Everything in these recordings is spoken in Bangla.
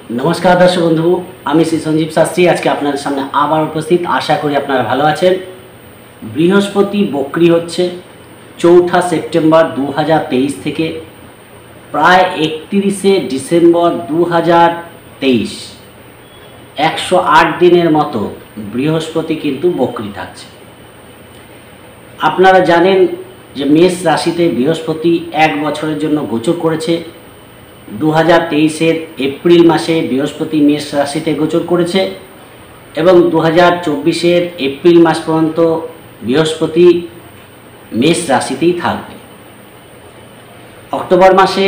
नमस्कार दर्शक बंधु आमी श्री संजीव शास्त्री आज के आपनादेर सामने आबार उपस्थित। आशा करी आपनारा भालो आछेन। बृहस्पति बक्री होच्छे 4 सेप्टेम्बर 2023 থেকে प्राय 31 डिसेम्बर 2023 108 दिनेर मतो बृहस्पति किन्तु बक्री थाकছে। आपनारा जानेन जे मेष राशिते बृहस्पति एक बछरेर जन्य गोचर करेছে। 2023 एप्रिल मासे बृहस्पति मेष राशिते गोचर करेছে এবং 2024 एप्रिल मास पर्यन्त बृहस्पति मेष राशितेই থাকবে। अक्टोबर मासे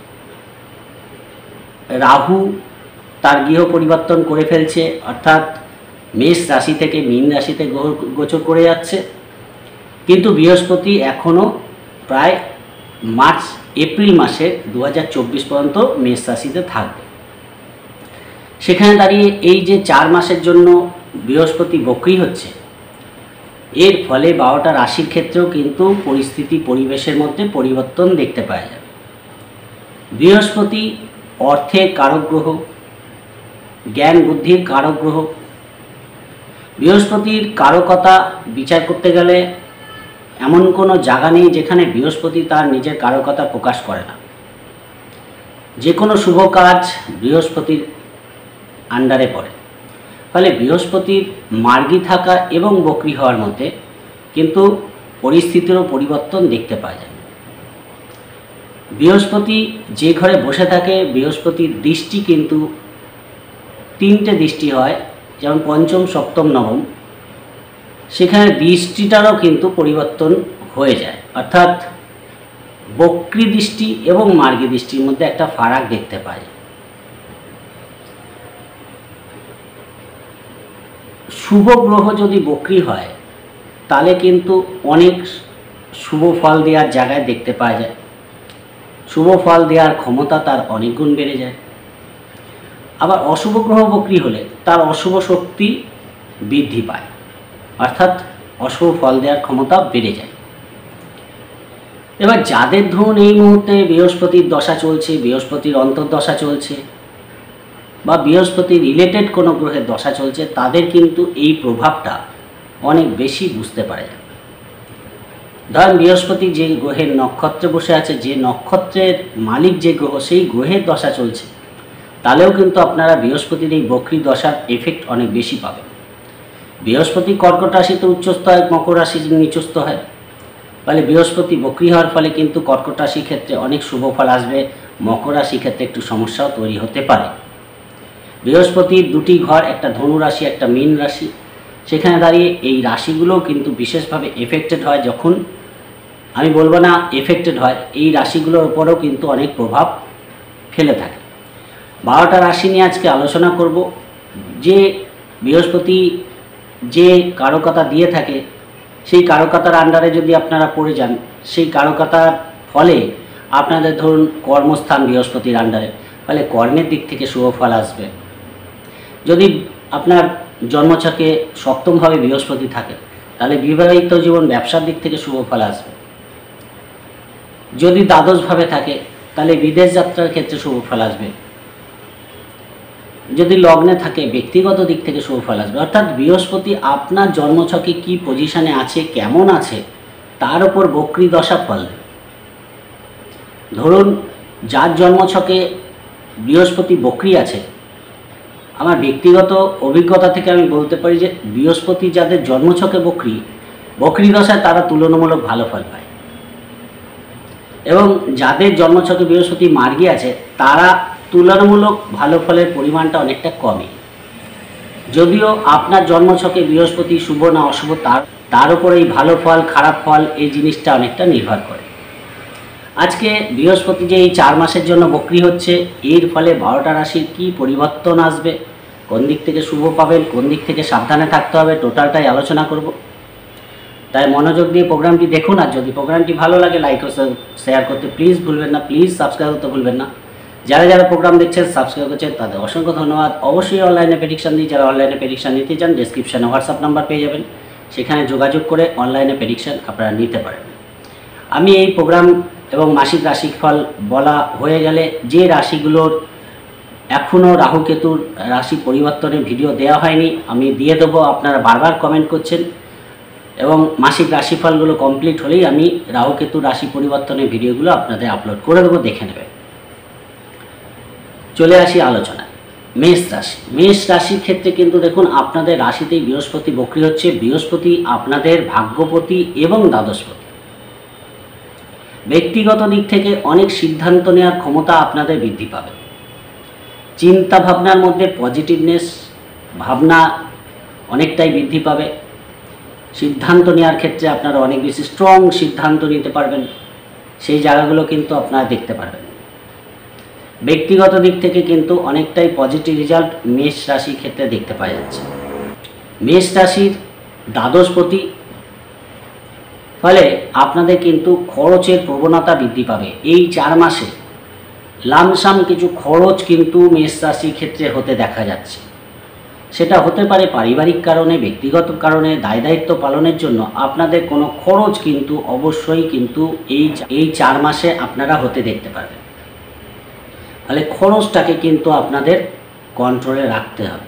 राहु तार गृह परिवर्तन करे फेलছে, अर्थात मेष राशि থেকে मीन राशिते गोचर करे যাচ্ছে, किन्तु बृहस्पति एखोनो प्राय मार्च एप्रिल मासे 2024 पर्यन्त मेष राशिते थाकবে। सेखाने दाঁড়িয়ে এই যে 4 মাসের জন্য बृहस्पति बक्री হচ্ছে, এর ফলে 12টা রাশির ক্ষেত্রেও কিন্তু পরিস্থিতি পরিবেশের মধ্যে পরিবর্তন দেখতে পাওয়া যাবে। বৃহস্পতি অর্থের কারক গ্রহ, জ্ঞান বুদ্ধির কারক গ্রহ। বৃহস্পতির কারকতা বিচার করতে গেলে এমন কোনো জায়গা নেই যেখানে বৃহস্পতি তার নিজের কারকতা প্রকাশ করে না। যে কোনো শুভ কাজ বৃহস্পতির আন্ডারে পড়ে। ফলে বৃহস্পতির মার্গী থাকা এবং বক্রি হওয়ার মধ্যে কিন্তু পরিস্থিতিরও পরিবর্তন দেখতে পাওয়া যায়। বৃহস্পতি যে ঘরে বসে থাকে, বৃহস্পতির দৃষ্টি কিন্তু 3টে দৃষ্টি হয়, যেমন পঞ্চম, সপ্তম, নবম। সেখানে দৃষ্টিটারও কিন্তু পরিবর্তন হয়ে যায়, অর্থাৎ বক্রি দৃষ্টি এবং মার্গী দৃষ্টির মধ্যে একটা ফারাক দেখতে পাওয়া যায়। শুভ গ্রহ যদি বক্রি হয় তাহলে কিন্তু অনেক শুভ ফল দেওয়ার জায়গায় দেখতে পাওয়া যায়। শুভ ফল দেওয়ার ক্ষমতা তার অনেক গুণ বেড়ে যায়। আবার অশুভ গ্রহ বক্রি হলে তার অশুভ শক্তি বৃদ্ধি পায়, অর্থাৎ অশুভ ফল দেওয়ার ক্ষমতা বেড়ে যায়। এবার যাদের ধরুন এই মুহূর্তে বৃহস্পতির দশা চলছে, বৃহস্পতির অন্তর্দশা চলছে বা বৃহস্পতি রিলেটেড কোনো গ্রহের দশা চলছে, তাদের কিন্তু এই প্রভাবটা অনেক বেশি বুঝতে পারা যায়। ধরেন বৃহস্পতি যে গ্রহের নক্ষত্রে বসে আছে, যে নক্ষত্রের মালিক যে গ্রহ, সেই গ্রহের দশা চলছে, তাহলেও কিন্তু আপনারা বৃহস্পতির এই বক্রি দশার এফেক্ট অনেক বেশি পাবেন। বৃহস্পতি কর্কট রাশিতে উচ্চস্থ হয়, মকর রাশি নিচস্থ হয়। ফলে বৃহস্পতি বক্রি হওয়ার ফলে কিন্তু কর্কট রাশির ক্ষেত্রে অনেক শুভ ফল আসবে, মকর রাশির ক্ষেত্রে একটু সমস্যাও তৈরি হতে পারে। বৃহস্পতির দুটি ঘর, একটা ধনু রাশি, একটা মীন রাশি। সেখানে দাঁড়িয়ে এই রাশিগুলোও কিন্তু বিশেষভাবে এফেক্টেড হয়। যখন আমি বলবো না এফেক্টেড হয়, এই রাশিগুলোর উপরেও কিন্তু অনেক প্রভাব ফেলে থাকে। 12টা রাশি নিয়ে আজকে আলোচনা করব। যে বৃহস্পতি যে কারকতা দিয়ে থাকে, সেই কারকতার আন্ডারে যদি আপনারা পড়ে যান, সেই কারকতার ফলে আপনাদের ধরুন কর্মস্থান বৃহস্পতির আন্ডারে, ফলে কর্মের দিক থেকে শুভ ফল আসবে। যদি আপনার জন্মছকে সপ্তমভাবে বৃহস্পতি থাকে, তাহলে বিবাহিত জীবন, ব্যবসার দিক থেকে শুভ ফল আসবে। যদি দ্বাদশভাবে থাকে, তাহলে বিদেশ যাত্রার ক্ষেত্রে শুভ ফল আসবে। যদি লগ্নে থাকে, ব্যক্তিগত দিক থেকে শুভ ফল আসবে। অর্থাৎ বৃহস্পতি আপনার জন্মছকে কি পজিশনে আছে, কেমন আছে, তার উপর বক্রি দশা ফল দেবে। ধরুন যার জন্মছকে বৃহস্পতি বক্রি আছে, আমার ব্যক্তিগত অভিজ্ঞতা থেকে আমি বলতে পারি যে বৃহস্পতি যাদের জন্মছকে বক্রি দশায় তারা তুলনামূলক ভালো ফল পায়, এবং যাদের জন্মছকে বৃহস্পতি মার্গী আছে তারা তুলনামূলক ভালো ফলের পরিমাণটা অনেকটা কমই। যদিও আপনার জন্মছকে বৃহস্পতি শুভ না অশুভ, তার উপর এই ভালো ফল খারাপ ফল এই জিনিসটা অনেকটা নির্ভর করে। আজকে বৃহস্পতি যে এই 4 মাসের জন্য বক্রি হচ্ছে, এর ফলে 12টা রাশির কী পরিবর্তন আসবে, কোন দিক থেকে শুভ পাবেন, কোন দিক থেকে সাবধানে থাকতে হবে, টোটালটাই আলোচনা করব। তাই মনোযোগ দিয়ে প্রোগ্রামটি দেখুন। আর যদি প্রোগ্রামটি ভালো লাগে লাইক ও শেয়ার করতে প্লিজ ভুলবেন না, প্লিজ সাবস্ক্রাইব করতে ভুলবেন না। যারা যারা প্রোগ্রাম দেখছেন, সাবস্ক্রাইব করছেন, তাদের অসংখ্য ধন্যবাদ। অবশ্যই অনলাইনে প্রেডিকশান দিই। যারা অনলাইনে প্রেডিকশান নিতে চান, ডেসক্রিপশানে হোয়াটসঅ্যাপ নাম্বার পেয়ে যাবেন, সেখানে যোগাযোগ করে অনলাইনে প্রেডিকশান আপনারা নিতে পারেন। আমি এই প্রোগ্রাম এবং মাসিক রাশিফল বলা হয়ে গেলে যে রাশিগুলোর এখনও রাহু কেতুর রাশি পরিবর্তনের ভিডিও দেওয়া হয়নি, আমি দিয়ে দেবো। আপনারা বারবার কমেন্ট করছেন এবং মাসিক রাশিফলগুলো কমপ্লিট হলেই আমি রাহু কেতুর রাশি পরিবর্তনের ভিডিওগুলো আপনাদের আপলোড করে দেবো, দেখে নেবেন। চলে আসি আলোচনায়। মেষ রাশি। মেষ রাশির ক্ষেত্রে কিন্তু দেখুন, আপনাদের রাশিতেই বৃহস্পতি বক্রী হচ্ছে। বৃহস্পতি আপনাদের ভাগ্যপতি এবং দ্বাদশপতি। ব্যক্তিগত দিক থেকে অনেক সিদ্ধান্ত নেওয়ার ক্ষমতা আপনাদের বৃদ্ধি পাবে। চিন্তা ভাবনার মধ্যে পজিটিভনেস ভাবনা অনেকটাই বৃদ্ধি পাবে। সিদ্ধান্ত নেওয়ার ক্ষেত্রে আপনারা অনেক বেশি স্ট্রং সিদ্ধান্ত নিতে পারবেন, সেই জায়গাগুলো কিন্তু আপনারা দেখতে পারবেন। ব্যক্তিগত দিক থেকে কিন্তু অনেকটাই পজিটিভ রেজাল্ট মেষ রাশির ক্ষেত্রে দেখতে পাওয়া যাচ্ছে। মেষ রাশির দ্বাদশপতি, ফলে আপনাদের কিন্তু খরচের প্রবণতা বৃদ্ধি পাবে। এই 4 মাসে লামসাম কিছু খরচ কিন্তু মেষ রাশির ক্ষেত্রে হতে দেখা যাচ্ছে। সেটা হতে পারে পারিবারিক কারণে, ব্যক্তিগত কারণে, দায় দায়িত্ব পালনের জন্য আপনাদের কোনো খরচ কিন্তু অবশ্যই কিন্তু এই 4 মাসে আপনারা হতে দেখতে পারবেন। তাহলে খরচটাকে কিন্তু আপনাদের কন্ট্রোলে রাখতে হবে।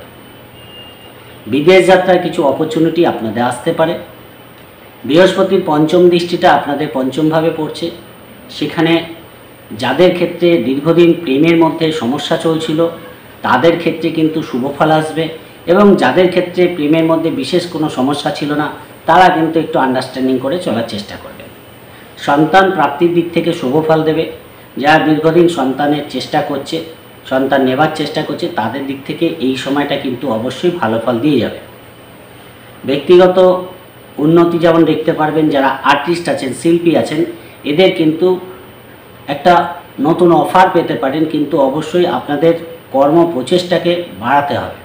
বিদেশ যাত্রার কিছু অপরচুনিটি আপনাদের আসতে পারে। বৃহস্পতির পঞ্চম দৃষ্টিটা আপনাদের পঞ্চমভাবে পড়ছে। সেখানে যাদের ক্ষেত্রে দীর্ঘদিন প্রেমের মধ্যে সমস্যা চলছিল তাদের ক্ষেত্রে কিন্তু শুভফল আসবে, এবং যাদের ক্ষেত্রে প্রেমের মধ্যে বিশেষ কোনো সমস্যা ছিল না তারা কিন্তু একটু আন্ডারস্ট্যান্ডিং করে চলার চেষ্টা করবে। সন্তান প্রাপ্তির দিক থেকে শুভফল দেবে। যারা দীর্ঘদিন সন্তানের চেষ্টা করছে, সন্তান নেবার চেষ্টা করছে, তাদের দিক থেকে এই সময়টা কিন্তু অবশ্যই ভালো ফল দিয়ে যাবে। ব্যক্তিগত উন্নতি যেমন দেখতে পারবেন, যারা আর্টিস্ট আছেন, শিল্পী আছেন, এদের কিন্তু একটা নতুন অফার পেতে পারেন, কিন্তু অবশ্যই আপনাদের কর্ম প্রচেষ্টাকে বাড়াতে হবে।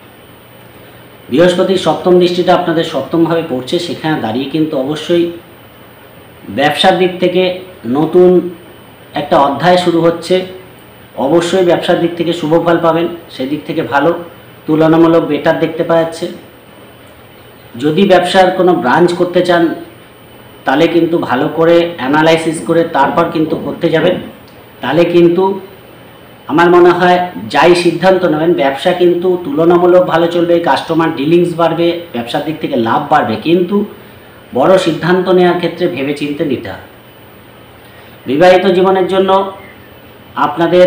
বৃহস্পতির সপ্তম দৃষ্টিটা আপনাদের সপ্তমভাবে পড়ছে। সেখানে দাঁড়িয়ে কিন্তু অবশ্যই ব্যবসার দিক থেকে নতুন একটা অধ্যায় শুরু হচ্ছে। অবশ্যই ব্যবসার দিক থেকে শুভফল পাবেন, সেদিক থেকে ভালো, তুলনামূলক বেটার দেখতে পাওয়া যাচ্ছে। যদি ব্যবসার কোনো ব্রাঞ্চ করতে চান তাহলে কিন্তু ভালো করে অ্যানালাইসিস করে তারপর কিন্তু করতে যাবেন। তাহলে কিন্তু আমার মনে হয় যাই সিদ্ধান্ত নেবেন, ব্যবসা কিন্তু তুলনামূলক ভালো চলবে, কাস্টমার ডিলিংস বাড়বে, ব্যবসার দিক থেকে লাভ বাড়বে। কিন্তু বড় সিদ্ধান্ত নেওয়ার ক্ষেত্রে ভেবেচিন্তে নিতে হবে। বিবাহিত জীবনের জন্য আপনাদের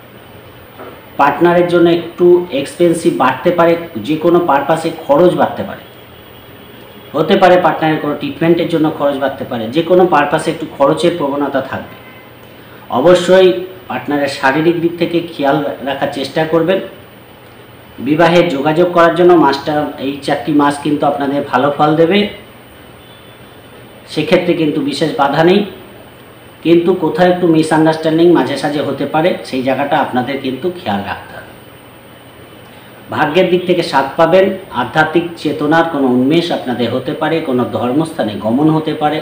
পার্টনারের জন্য একটু এক্সপেন্সিভ বাড়তে পারে, যে কোনো পারপাসে খরচ বাড়তে পারে, হতে পারে পার্টনারের কোনো ট্রিটমেন্টের জন্য খরচ বাড়তে পারে, যে কোনো পারপাসে একটু খরচের প্রবণতা থাকবে। অবশ্যই পার্টনারের শারীরিক দিক থেকে খেয়াল রাখার চেষ্টা করবেন। বিবাহের যোগাযোগ করার জন্য এই 4টি মাস কিন্তু আপনাদের ভালো ফল দেবে, সেক্ষেত্রে কিন্তু বিশেষ বাধা নেই। কিন্তু কোথাও একটু মিসআন্ডারস্ট্যান্ডিং মাঝে সাঝে হতে পারে, সেই জায়গাটা আপনাদের কিন্তু খেয়াল রাখতে হবে। ভাগ্যের দিক থেকে সাথ পাবেন। আধ্যাত্মিক চেতনার কোনো উন্মেষ আপনাদের হতে পারে, কোনো ধর্মস্থানে গমন হতে পারে,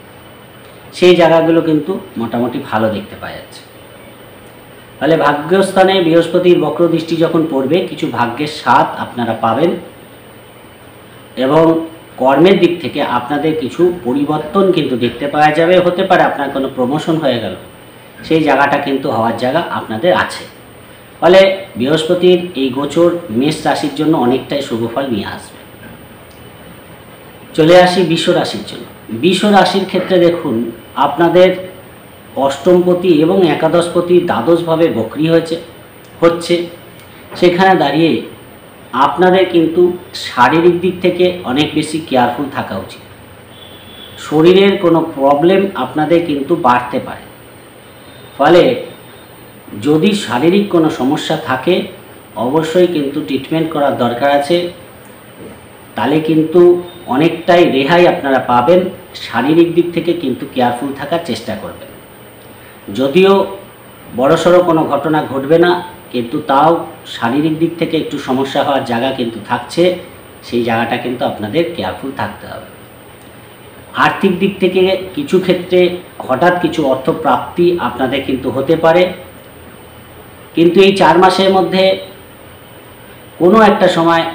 সেই জায়গাগুলো কিন্তু মোটামুটি ভালো দেখতে পাওয়া যাচ্ছে। তাহলে ভাগ্যস্থানে বৃহস্পতির বক্র দৃষ্টি যখন পড়বে, কিছু ভাগ্যের স্বাদ আপনারা পাবেন, এবং কর্মের দিক থেকে আপনাদের কিছু পরিবর্তন কিন্তু দেখতে পাওয়া যাবে। হতে পারে আপনার কোনো প্রমোশন হয়ে গেল, সেই জায়গাটা কিন্তু হওয়ার জায়গা আপনাদের আছে। ফলে বৃহস্পতির এই গোচর মেষ রাশির জন্য অনেকটাই শুভফল নিয়ে আসবে। চলে আসি বৃষ রাশির জন্য। বৃষ রাশির ক্ষেত্রে দেখুন, আপনাদের অষ্টমপতি এবং একাদশপতি দ্বাদশভাবে বক্রী হচ্ছে। সেখানে দাঁড়িয়ে আপনাদের কিন্তু শারীরিক দিক থেকে অনেক বেশি কেয়ারফুল থাকা উচিত। শরীরের কোনো প্রবলেম আপনাদের কিন্তু বাড়তে পারে। ফলে যদি শারীরিক কোনো সমস্যা থাকে অবশ্যই কিন্তু ট্রিটমেন্ট করার দরকার আছে। তাহলে কিন্তু অনেকটাই রেহাই আপনারা পাবেন। শারীরিক দিক থেকে কিন্তু কেয়ারফুল থাকার চেষ্টা করবেন। যদিও বড়সড় কোনো ঘটনা ঘটবে না, কিন্তু তাও শারীরিক দিক থেকে একটু সমস্যা হওয়ার জায়গা কিন্তু থাকছে, সেই জায়গাটা কিন্তু আপনাদের কেয়ারফুল থাকতে হবে। আর্থিক দিক থেকে কিছু ক্ষেত্রে হঠাৎ কিছু অর্থ প্রাপ্তি আপনাদের কিন্তু হতে পারে, কিন্তু এই 4 মাসের মধ্যে কোনো একটা সময়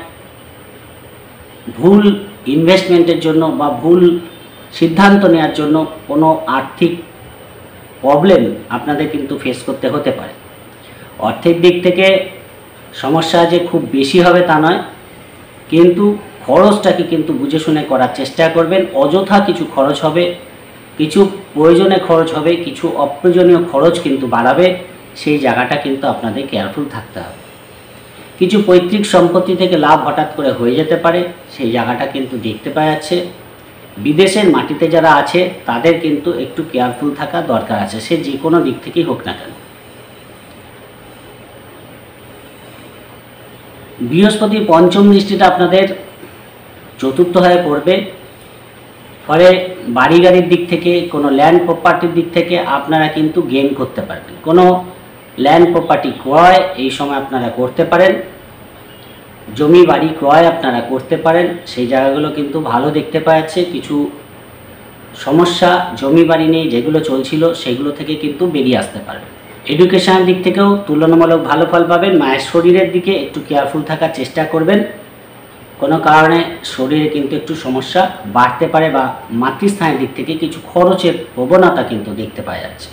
ভুল ইনভেস্টমেন্টের জন্য বা ভুল সিদ্ধান্ত নেওয়ার জন্য কোনো আর্থিক প্রবলেম আপনাদের কিন্তু ফেস করতে হতে পারে। অর্থের দিক থেকে সমস্যা যে খুব বেশি হবে তা নয়, কিন্তু খরচটাকে কিন্তু বুঝে শুনে করার চেষ্টা করবেন। অযথা কিছু খরচ হবে, কিছু প্রয়োজনে খরচ হবে, কিছু অপ্রয়োজনীয় খরচ কিন্তু বাড়াবে, সেই জায়গাটা কিন্তু আপনাদের কেয়ারফুল থাকতে হবে। কিছু পৈতৃক সম্পত্তি থেকে লাভ হঠাৎ করে হয়ে যেতে পারে, সেই জায়গাটা কিন্তু দেখতে পাওয়া যাচ্ছে। বিদেশের মাটিতে যারা আছে তাদের কিন্তু একটু কেয়ারফুল থাকা দরকার আছে, সে যে কোনো দিক থেকেই হোক না কেন। বৃহস্পতির পঞ্চম দৃষ্টিটা আপনাদের চতুর্থ হয়ে পড়বে, ফলে বাড়ি গাড়ির দিক থেকে, কোনো ল্যান্ড প্রপার্টির দিক থেকে আপনারা কিন্তু গেইন করতে পারবেন। কোনো ল্যান্ড প্রপার্টি ক্রয় এই সময় আপনারা করতে পারেন, জমি বাড়ি ক্রয় আপনারা করতে পারেন, সেই জায়গাগুলো কিন্তু ভালো দেখতে পাওয়া যাচ্ছে। কিছু সমস্যা জমি বাড়ি নিয়ে যেগুলো চলছিল সেগুলো থেকে কিন্তু বেরিয়ে আসতে পারবেন। এডুকেশনের দিক থেকেও তুলনামূলক ভালো ফল পাবেন। মায়ের শরীরের দিকে একটু কেয়ারফুল থাকার চেষ্টা করবেন, কোনো কারণে শরীরে কিন্তু একটু সমস্যা বাড়তে পারে, বা মাতৃস্থানের দিক থেকে কিছু খরচের প্রবণতা কিন্তু দেখতে পাওয়া যাচ্ছে।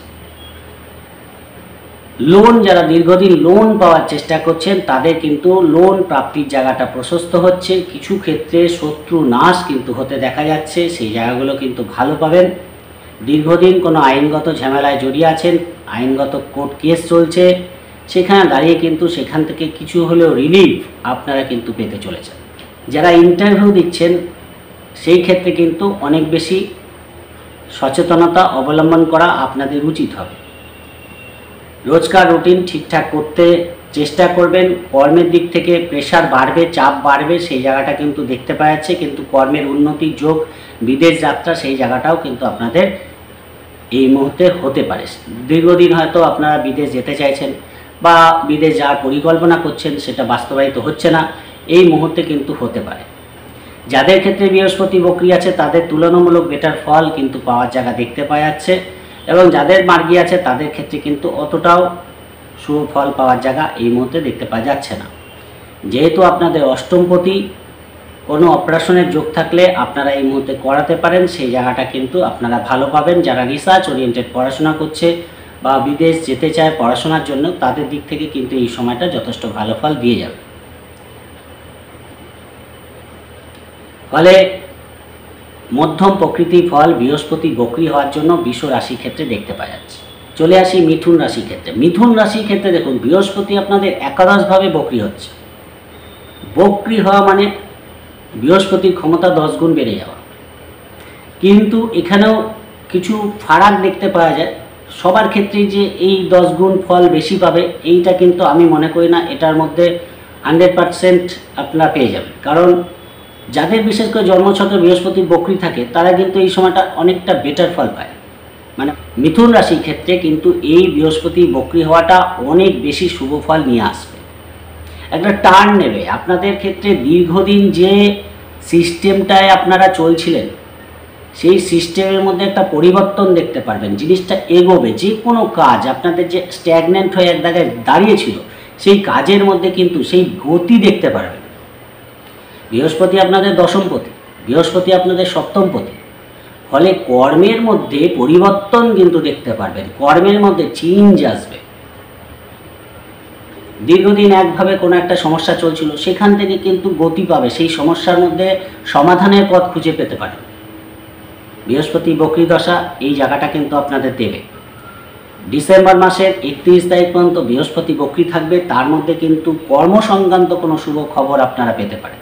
লোন, যারা দীর্ঘদিন লোন পাওয়ার চেষ্টা করছেন তাদের কিন্তু লোন প্রাপ্তির জায়গাটা প্রশস্ত হচ্ছে। কিছু ক্ষেত্রে শত্রু নাশ কিন্তু হতে দেখা যাচ্ছে, সেই জায়গাগুলো কিন্তু ভালো পাবেন। দীর্ঘদিন কোনো আইনগত ঝামেলায় জড়িয়ে আছেন, আইনগত কোর্ট কেস চলছে, সেখানে দাঁড়িয়ে কিন্তু সেখান থেকে কিছু হলেও রিলিফ আপনারা কিন্তু পেতে চলেছেন। যারা ইন্টারভিউ দিচ্ছেন সেই ক্ষেত্রে কিন্তু অনেক বেশি সচেতনতা অবলম্বন করা আপনাদের উচিত হবে। রোজকার রুটিন ঠিকঠাক করতে চেষ্টা করবেন। কর্মের দিক থেকে প্রেশার বাড়বে, চাপ বাড়বে, সেই জায়গাটা কিন্তু দেখতে পাওয়া যাচ্ছে। কিন্তু কর্মের উন্নতির যোগ, বিদেশ যাত্রা, সেই জায়গাটাও কিন্তু আপনাদের এই মুহূর্তে হতে পারে। দীর্ঘদিন হয়তো আপনারা বিদেশ যেতে চাইছেন বা বিদেশ যাওয়ার পরিকল্পনা করছেন, সেটা বাস্তবায়িত হচ্ছে না, এই মুহূর্তে কিন্তু হতে পারে। যাদের ক্ষেত্রে বৃহস্পতি বক্রী আছে তাদের তুলনামূলক বেটার ফল কিন্তু পাওয়ার জায়গা দেখতে পাওয়া যাচ্ছে, এবং যাদের মার্গী আছে তাদের ক্ষেত্রে কিন্তু অতটাও শুভ ফল পাওয়ার জায়গা এই মুহূর্তে দেখতে পাওয়া যাচ্ছে না। যেহেতু আপনাদের অষ্টমপতি, কোনো অপারেশনের যোগ থাকলে আপনারা এই মুহূর্তে করাতে পারেন, সেই জায়গাটা কিন্তু আপনারা ভালো পাবেন। যারা রিসার্চ ওরিয়েন্টেড পড়াশোনা করছে বা বিদেশ যেতে চায় পড়াশোনার জন্য, তাদের দিক থেকে কিন্তু এই সময়টা যথেষ্ট ভালো ফল দিয়ে যাবে। ফলে মধ্যম প্রকৃতির ফল বৃহস্পতি বক্রী হওয়ার জন্য বৃষ রাশির ক্ষেত্রে দেখতে পাওয়া যাচ্ছে। চলে আসি মিথুন রাশির ক্ষেত্রে। মিথুন রাশির ক্ষেত্রে দেখুন, বৃহস্পতি আপনাদের একাদশভাবে বক্রী হচ্ছে। বক্রী হওয়া মানে বৃহস্পতির ক্ষমতা 10 গুণ বেড়ে যাওয়া, কিন্তু এখানেও কিছু ফারাক দেখতে পাওয়া যায়। সবার ক্ষেত্রেই যে এই 10 গুণ ফল বেশি পাবে এইটা কিন্তু আমি মনে করি না, এটার মধ্যে 100% আপনারা পেয়ে যাবেন। কারণ যাদের বিশেষ করে জন্মছকে বৃহস্পতি বক্রী থাকে তারা কিন্তু এই সময়টা অনেকটা বেটার ফল পায়। মানে মিথুন রাশির ক্ষেত্রে কিন্তু এই বৃহস্পতি বক্রী হওয়াটা অনেক বেশি শুভ ফল নিয়ে আসবে, একটা টার্ন নেবে আপনাদের ক্ষেত্রে। দীর্ঘদিন যে সিস্টেমটায় আপনারা চলছিলেন সেই সিস্টেমের মধ্যে একটা পরিবর্তন দেখতে পারবেন, জিনিসটা এগোবে। যে কোনো কাজ আপনাদের যে স্ট্যাগনেন্ট হয়ে এক জায়গায় দাঁড়িয়েছিল সেই কাজের মধ্যে কিন্তু সেই গতি দেখতে পারবেন। বৃহস্পতি আপনাদের দশমপতি, বৃহস্পতি আপনাদের সপ্তমপতি, ফলে কর্মের মধ্যে পরিবর্তন কিন্তু দেখতে পারবেন, কর্মের মধ্যে চেঞ্জ আসবে। দীর্ঘদিন একভাবে কোনো একটা সমস্যা চলছিল, সেখান থেকে কিন্তু গতি পাবে, সেই সমস্যার মধ্যে সমাধানের পথ খুঁজে পেতে পারেন। বৃহস্পতি বক্রী দশা এই জায়গাটা কিন্তু আপনাদের দেবে। ডিসেম্বর মাসের 31 তারিখ পর্যন্ত বৃহস্পতি বক্রী থাকবে, তার মধ্যে কিন্তু কর্মসংক্রান্ত কোনো শুভ খবর আপনারা পেতে পারেন।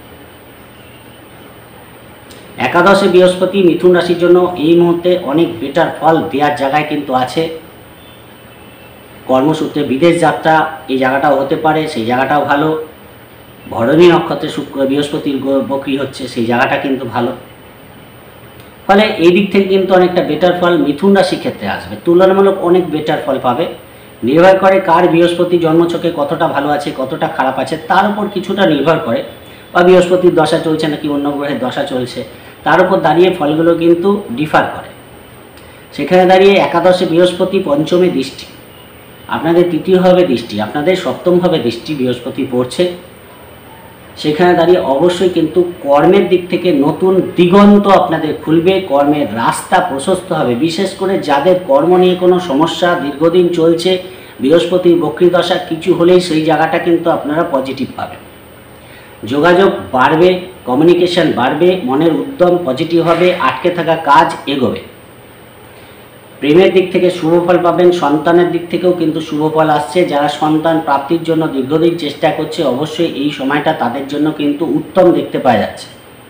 একাদশে বৃহস্পতি মিথুন রাশির জন্য এই মুহূর্তে অনেক বেটার ফল দেওয়ার জায়গায় কিন্তু আছে। কর্মসূত্রে বিদেশ যাত্রা এই জায়গাটাও হতে পারে, সেই জায়গাটাও ভালো। ভরণী নক্ষত্রে শুক্র বৃহস্পতির বক্রী হচ্ছে, সেই জায়গাটা কিন্তু ভালো। ফলে এই দিক থেকে কিন্তু অনেকটা বেটার ফল মিথুন রাশির ক্ষেত্রে আসবে, তুলনামূলক অনেক বেটার ফল পাবে। নির্ভর করে কার বৃহস্পতি জন্মছকে কতটা ভালো আছে কতটা খারাপ আছে তার উপর কিছুটা নির্ভর করে, বা বৃহস্পতির দশা চলছে নাকি অন্য গ্রহের দশা চলছে তার উপর দাঁড়িয়ে ফলগুলো কিন্তু ডিফার করে। সেখানে দাঁড়িয়ে একাদশে বৃহস্পতি পঞ্চমে দৃষ্টি, আপনাদের তৃতীয়ভাবে দৃষ্টি, আপনাদের সপ্তমভাবে দৃষ্টি বৃহস্পতি পড়ছে। সেখানে দাঁড়িয়ে অবশ্যই কিন্তু কর্মের দিক থেকে নতুন দিগন্ত আপনাদের খুলবে, কর্মের রাস্তা প্রশস্ত হবে। বিশেষ করে যাদের কর্ম নিয়ে কোনো সমস্যা দীর্ঘদিন চলছে বৃহস্পতির বক্রী দশা কিছু হলেই সেই জায়গাটা কিন্তু আপনারা পজিটিভ পাবেন। যোগাযোগ বাড়বে, কমিউনিকেশন বাড়বে, মনের উদ্যম পজিটিভ হবে, আটকে থাকা কাজ এগোবে। প্রেমের দিক থেকে শুভ ফল পাবেন, সন্তানের দিক থেকেও কিন্তু শুভ ফল আসছে। যারা সন্তান প্রাপ্তির জন্য দীর্ঘদিন চেষ্টা করছে, অবশ্যই এই সময়টা তাদের জন্য কিন্তু উত্তম দেখতে পাওয়া যাচ্ছে।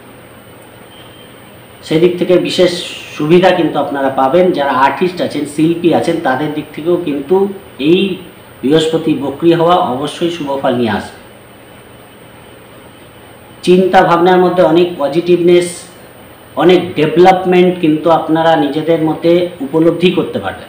সেদিক থেকে বিশেষ সুবিধা কিন্তু আপনারা পাবেন। যারা আর্টিস্ট আছেন, শিল্পী আছেন, তাদের দিক থেকেও কিন্তু এই বৃহস্পতি বক্রী হওয়া অবশ্যই শুভ ফল নিয়ে আসবে। চিন্তা ভাবনার মধ্যে অনেক পজিটিভনেস, অনেক ডেভেলপমেন্ট কিন্তু আপনারা নিজেদের মধ্যে উপলব্ধি করতে পারবেন।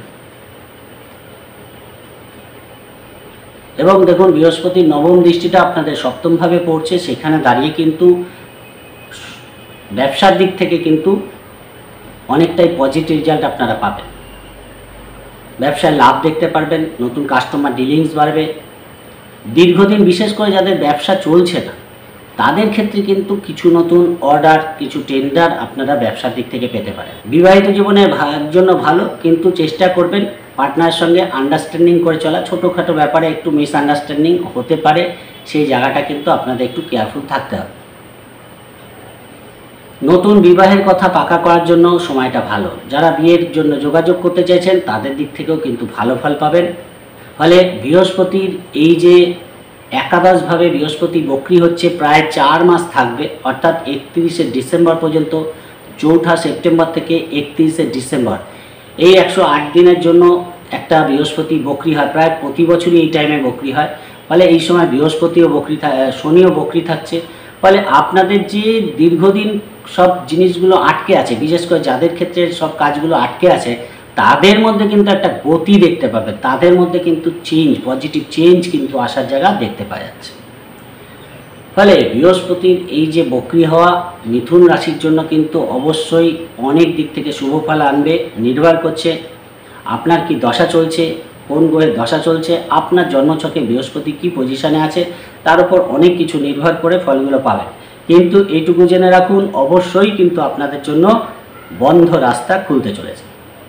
এবং দেখুন, বৃহস্পতির নবম দৃষ্টিটা আপনাদের সপ্তমভাবে পড়ছে, সেখানে দাঁড়িয়ে কিন্তু ব্যবসার দিক থেকে কিন্তু অনেকটাই পজিটিভ রেজাল্ট আপনারা পাবেন। ব্যবসায় লাভ দেখতে পারবেন, নতুন কাস্টমার ডিলিংস বাড়বে। দীর্ঘদিন বিশেষ করে যাদের ব্যবসা চলছে না, তাদের ক্ষেত্রে কিন্তু কিছু নতুন অর্ডার, কিছু টেন্ডার আপনারা ব্যবসার দিক থেকে পেতে পারেন। বিবাহিত জীবনের জন্য ভালো, কিন্তু চেষ্টা করবেন পার্টনারের সঙ্গে আন্ডারস্ট্যান্ডিং করে চলা। ছোটোখাটো ব্যাপারে একটু মিসআন্ডারস্ট্যান্ডিং হতে পারে, সেই জায়গাটা কিন্তু আপনাদের একটু কেয়ারফুল থাকতে হবে। নতুন বিবাহের কথা পাকা করার জন্য সময়টা ভালো। যারা বিয়ের জন্য যোগাযোগ করতে চাইছেন, তাদের দিক থেকেও কিন্তু ভালো ফল পাবেন। ফলে বৃহস্পতির এই যে একাদশভাবে বৃহস্পতি বক্রী হচ্ছে, প্রায় 4 মাস থাকবে, অর্থাৎ 31শে ডিসেম্বর পর্যন্ত। 4 সেপ্টেম্বর থেকে 31শে ডিসেম্বর, এই 108 দিনের জন্য একটা বৃহস্পতি বক্রী হয়। প্রায় প্রতি বছরই এই টাইমে বক্রী হয়। ফলে এই সময় বৃহস্পতিও বক্রী, শনিও বক্রী থাকছে। ফলে আপনাদের যে দীর্ঘদিন সব জিনিসগুলো আটকে আছে, বিশেষ করে যাদের ক্ষেত্রে সব কাজগুলো আটকে আছে, তাদের মধ্যে কিন্তু একটা গতি দেখতে পাবেন। তাদের মধ্যে কিন্তু চেঞ্জ, পজিটিভ চেঞ্জ কিন্তু আসার জায়গা দেখতে পাওয়া যাচ্ছে। ফলে বৃহস্পতির এই যে বক্রী হওয়া মিথুন রাশির জন্য কিন্তু অবশ্যই অনেক দিক থেকে শুভ ফল আনবে। নির্ভর করছে আপনার কি দশা চলছে, কোন গ্রহের দশা চলছে, আপনার জন্মছকে বৃহস্পতি কি পজিশনে আছে, তার উপর অনেক কিছু নির্ভর করে ফলগুলো পাবেন। কিন্তু এইটুকু জেনে রাখুন, অবশ্যই কিন্তু আপনাদের জন্য বন্ধ রাস্তা খুলতে চলেছে।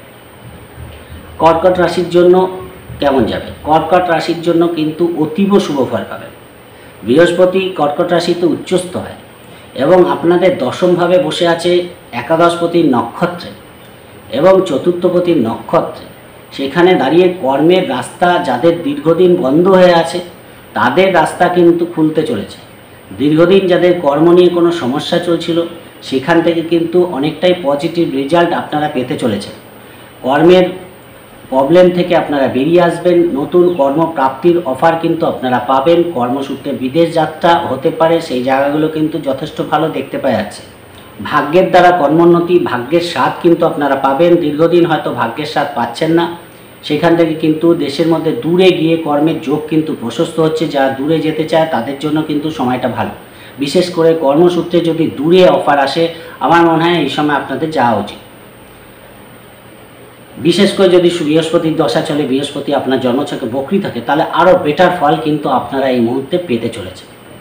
কর্কট রাশির জন্য কেমন যাবে? কর্কট রাশির জন্য কিন্তু অতীব শুভ ফল পাবেন। বৃহস্পতি কর্কট রাশিতে উচ্চস্থ হয় এবং আপনাদের দশমভাবে বসে আছে একাদশপতির নক্ষত্রে এবং চতুর্থপতির নক্ষত্রে। সেখানে দাঁড়িয়ে কর্মের রাস্তা যাদের দীর্ঘদিন বন্ধ হয়ে আছে, তাদের রাস্তা কিন্তু খুলতে চলেছে। দীর্ঘদিন যাদের কর্ম নিয়ে কোনো সমস্যা চলছিল, সেখান থেকে কিন্তু অনেকটাই পজিটিভ রেজাল্ট আপনারা পেতে চলেছেন। কর্মের প্রবলেম থেকে আপনারা বেরিয়ে আসবেন, নতুন কর্মপ্রাপ্তির অফার কিন্তু আপনারা পাবেন। কর্মসূত্রে বিদেশ যাত্রা হতে পারে, সেই জায়গাগুলো কিন্তু যথেষ্ট ভালো দেখতে পাওয়া যাচ্ছে। ভাগ্যের দ্বারা কর্মোন্নতি, ভাগ্যের স্বাদ কিন্তু আপনারা পাবেন। দীর্ঘদিন হয়তো ভাগ্যের স্বাদ পাচ্ছেন না, সেখান থেকে কিন্তু দেশের মধ্যে দূরে গিয়ে কর্মের যোগ কিন্তু প্রশস্ত হচ্ছে। যারা দূরে যেতে চায় তাদের জন্য কিন্তু সময়টা ভালো। বিশেষ করে কর্মসূত্রে যদি দূরে অফার আসে, আমার মনে হয় এই সময় আপনাদের যাওয়া উচিত। বিশেষ করে যদি বৃহস্পতির দশা চলে, বৃহস্পতি আপনার জন্মছকে বক্রী থাকে, তাহলে আরও বেটার ফল কিন্তু আপনারা এই মুহূর্তে পেতে চলেছে।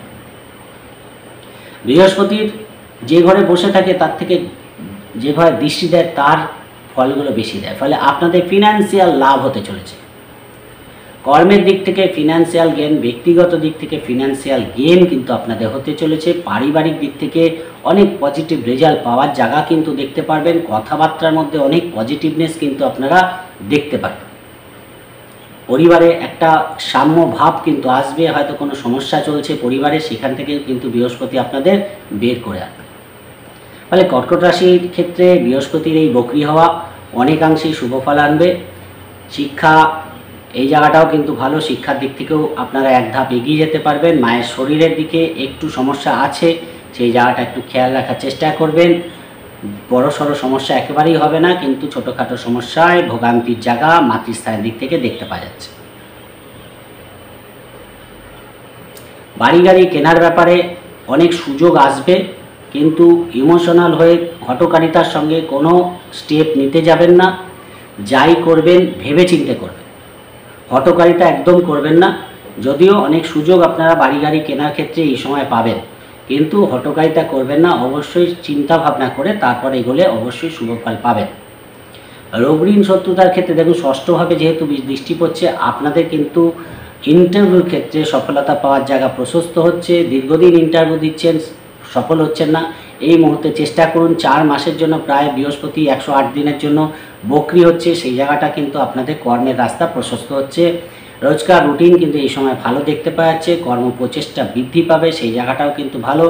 বৃহস্পতির যে ঘরে বসে থাকে, তার থেকে যে ঘরে দৃষ্টি দেয়, তার ফলগুলো বেশি দেয়। ফলে আপনাদের ফিনান্সিয়াল লাভ হতে চলেছে। কর্মের দিক থেকে ফিনান্সিয়াল গেন, ব্যক্তিগত দিক থেকে ফিনান্সিয়াল গেন কিন্তু আপনাদের হতে চলেছে। পারিবারিক দিক থেকে অনেক পজিটিভ রেজাল্ট পাওয়ার জায়গা কিন্তু দেখতে পারবেন। কথাবার্তার মধ্যে অনেক পজিটিভনেস কিন্তু আপনারা দেখতে পারবেন। পরিবারে একটা সাম্য ভাব কিন্তু আসবে। হয়তো কোনো সমস্যা চলছে পরিবারে, সেখান থেকে কিন্তু বৃহস্পতি আপনাদের বের করে আনবে। ফলে কর্কট রাশির ক্ষেত্রে বৃহস্পতির এই বক্রী হওয়া অনেকাংশেই শুভ ফল আনবে। শিক্ষা, এই জায়গাটাও কিন্তু ভালো। শিক্ষার দিক থেকেও আপনারা এক ধাপ এগিয়ে যেতে পারবেন। মায়ের শরীরের দিকে একটু সমস্যা আছে, সেই জায়গাটা একটু খেয়াল রাখার চেষ্টা করবেন। বড় সড়ো সমস্যা একেবারেই হবে না, কিন্তু ছোটোখাটো সমস্যায় ভোগান্তির জায়গা মাতৃস্থানের দিক থেকে দেখতে পাওয়া যাচ্ছে। বাড়ি গাড়ি কেনার ব্যাপারে অনেক সুযোগ আসবে, কিন্তু ইমোশনাল হয়ে হঠকারিতার সঙ্গে কোনো স্টেপ নিতে যাবেন না। যাই করবেন ভেবে চিন্তে করবেন, হঠকারিতা একদম করবেন না। যদিও অনেক সুযোগ আপনারা বাড়ি গাড়ি কেনার ক্ষেত্রে এই সময় পাবেন, কিন্তু হঠকারিতা করবেন না। অবশ্যই চিন্তা ভাবনা করে তারপর এগোলে অবশ্যই শুভ ফল পাবেন। রোগ ঋণ শত্রুতার ক্ষেত্রে দেখুন ষষ্ঠভাবে যেহেতু দৃষ্টি পড়ছে, আপনাদের কিন্তু ইন্টারভিউর ক্ষেত্রে সফলতা পাওয়ার জায়গা প্রশস্ত হচ্ছে। দীর্ঘদিন ইন্টারভিউ দিচ্ছেন, সফল হচ্ছেন না, এই মুহূর্তে চেষ্টা করুন। 4 মাসের জন্য প্রায় বৃহস্পতি 108 দিনের জন্য বক্রি হচ্ছে, সেই জায়গাটা কিন্তু আপনাদের কর্মের রাস্তা প্রশস্ত হচ্ছে। রোজকার রুটিন কিন্তু এই সময় ভালো দেখতে পাওয়া যাচ্ছে, কর্ম প্রচেষ্টা বৃদ্ধি পাবে, সেই জায়গাটাও কিন্তু ভালো।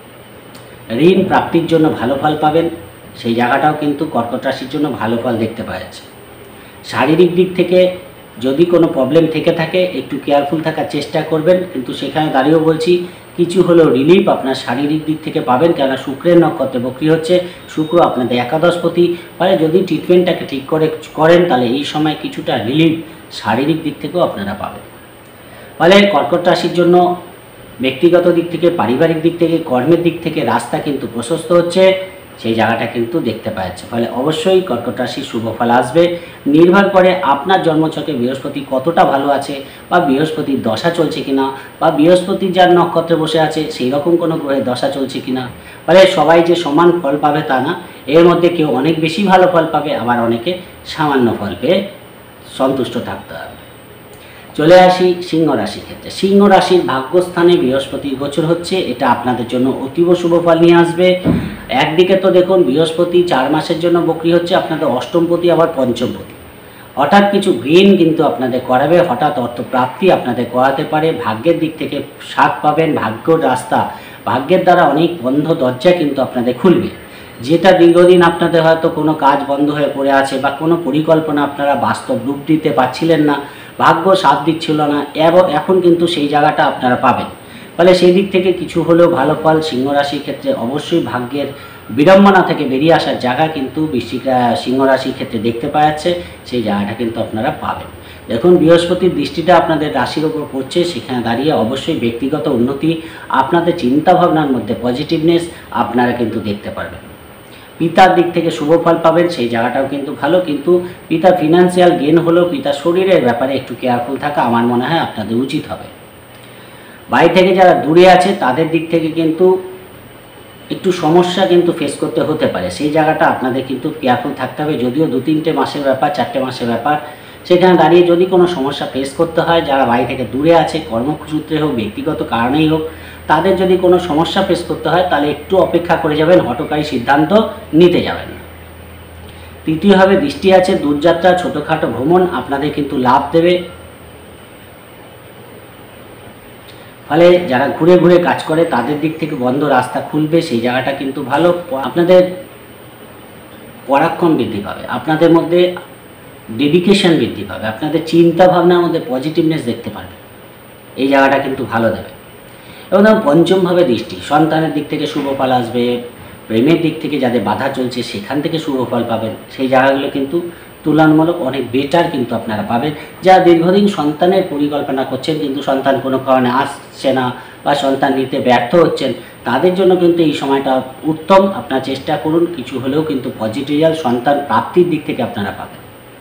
ঋণ প্রাপ্তির জন্য ভালো ফল পাবেন, সেই জায়গাটাও কিন্তু কর্কট রাশির জন্য ভালো ফল দেখতে পাওয়া যাচ্ছে। শারীরিক দিক থেকে যদি কোনো প্রবলেম থেকে থাকে একটু কেয়ারফুল থাকার চেষ্টা করবেন, কিন্তু সেখানে দাঁড়িয়েও বলছি কিছু হলেও রিলিফ আপনার শারীরিক দিক থেকে পাবেন, কেননা শুক্রের নক্ষত্রে বক্রি হচ্ছে। শুক্র আপনাদের একাদশপতি, ফলে যদি ট্রিটমেন্টটাকে ঠিক করেন তাহলে এই সময় কিছুটা রিলিফ শারীরিক দিক থেকেও আপনারা পাবেন। ফলে কর্কট রাশির জন্য ব্যক্তিগত দিক থেকে, পারিবারিক দিক থেকে, কর্মের দিক থেকে রাস্তা কিন্তু প্রশস্ত হচ্ছে, সেই জায়গাটা কিন্তু দেখতে পাওয়া যাচ্ছে। ফলে অবশ্যই কর্কট রাশির শুভ ফল আসবে। নির্ভর করে আপনার জন্মছকে বৃহস্পতি কতটা ভালো আছে, বা বৃহস্পতির দশা চলছে কিনা, বা বৃহস্পতি যার নক্ষত্রে বসে আছে সেই রকম কোনো গ্রহের দশা চলছে কিনা। ফলে সবাই যে সমান ফল পাবে তা না, এর মধ্যে কেউ অনেক বেশি ভালো ফল পাবে, আবার অনেকে সামান্য ফল পেয়ে সন্তুষ্ট থাকতে হবে। চলে আসি সিংহ রাশির ক্ষেত্রে। সিংহ রাশির ভাগ্যস্থানে বৃহস্পতির গোচর হচ্ছে, এটা আপনাদের জন্য অতীব শুভ ফল নিয়ে আসবে। একদিকে তো দেখুন বৃহস্পতি 4 মাসের জন্য বক্রি হচ্ছে, আপনাদের অষ্টমপতি আবার পঞ্চমপতি। হঠাৎ কিছু গেইন কিন্তু আপনাদের করাবে, হঠাৎ অর্থ প্রাপ্তি আপনাদের করাতে পারে। ভাগ্যের দিক থেকে সাথ পাবেন, ভাগ্যর রাস্তা, ভাগ্যের দ্বারা অনেক বন্ধ দরজা কিন্তু আপনাদের খুলবে। যেটা দীর্ঘদিন আপনাদের হয়তো কোনো কাজ বন্ধ হয়ে পড়ে আছে, বা কোনো পরিকল্পনা আপনারা বাস্তব রূপ দিতে পারছিলেন না, ভাগ্য সাথ দিচ্ছিল না, এখন কিন্তু সেই জায়গাটা আপনারা পাবেন। ফলে সেই দিক থেকে কিছু হলেও ভালো ফল সিংহ রাশির ক্ষেত্রে অবশ্যই ভাগ্যের বিড়ম্বনা থেকে বেরিয়ে আসার জায়গা কিন্তু সিংহ রাশির ক্ষেত্রে দেখতে পাওয়া যাচ্ছে, সেই জায়গাটা কিন্তু আপনারা পাবেন। দেখুন বৃহস্পতির দৃষ্টিটা আপনাদের রাশির ওপর পড়ছে, সেখানে দাঁড়িয়ে অবশ্যই ব্যক্তিগত উন্নতি, আপনাদের চিন্তাভাবনার মধ্যে পজিটিভনেস আপনারা কিন্তু দেখতে পারবেন। পিতার দিক থেকে শুভ ফল পাবেন, সেই জায়গাটাও কিন্তু ভালো, কিন্তু পিতার ফিনান্সিয়াল গেন হলেও পিতার শরীরের ব্যাপারে একটু কেয়ারফুল থাকা আমার মনে হয় আপনাদের উচিত হবে। বাড়ি থেকে যারা দূরে আছে তাদের দিক থেকে কিন্তু একটু সমস্যা কিন্তু ফেস করতে হতে পারে, সেই জায়গাটা আপনাদের কিন্তু কেয়ারফুল থাকতে হবে। যদিও 2-3 মাসের ব্যাপার, 4 মাসের ব্যাপার, সেখানে দাঁড়িয়ে যদি কোনো সমস্যা ফেস করতে হয়, যারা বাড়ি থেকে দূরে আছে কর্মসূত্রে হোক, ব্যক্তিগত কারণেই হোক, তাদের যদি কোনো সমস্যা ফেস করতে হয় তাহলে একটু অপেক্ষা করে যাবেন, হঠকারী সিদ্ধান্ত নিতে যাবেন না। তৃতীয়ভাবে দৃষ্টি আছে, দূরযাত্রা, ছোটোখাটো ভ্রমণ আপনাদের কিন্তু লাভ দেবে। ফলে যারা ঘুরে ঘুরে কাজ করে তাদের দিক থেকে বন্ধ রাস্তা খুলবে, সেই জায়গাটা কিন্তু ভালো। আপনাদের পরাক্রম বৃদ্ধি পাবে, আপনাদের মধ্যে ডেডিকেশন বৃদ্ধি পাবে, আপনাদের চিন্তা ভাবনার মধ্যে পজিটিভনেস দেখতে পারবে, এই জায়গাটা কিন্তু ভালো দেবে। এবং পঞ্চমভাবে দৃষ্টি, সন্তানের দিক থেকে শুভ ফল আসবে, প্রেমের দিক থেকে যাদের বাধা চলছে সেখান থেকে শুভ ফল পাবেন, সেই জায়গাগুলো কিন্তু তুলনামূলক অনেক বেটার কিন্তু আপনারা পাবেন। যারা দীর্ঘদিন সন্তানের পরিকল্পনা করছেন কিন্তু সন্তান কোনো কারণে আসছে না, বা সন্তান নিতে ব্যর্থ হচ্ছেন, তাদের জন্য কিন্তু এই সময়টা উত্তম। আপনারা চেষ্টা করুন, কিছু হলেও কিন্তু পজিটিভ রেজাল্ট সন্তান প্রাপ্তির দিক থেকে আপনারা পাবেন।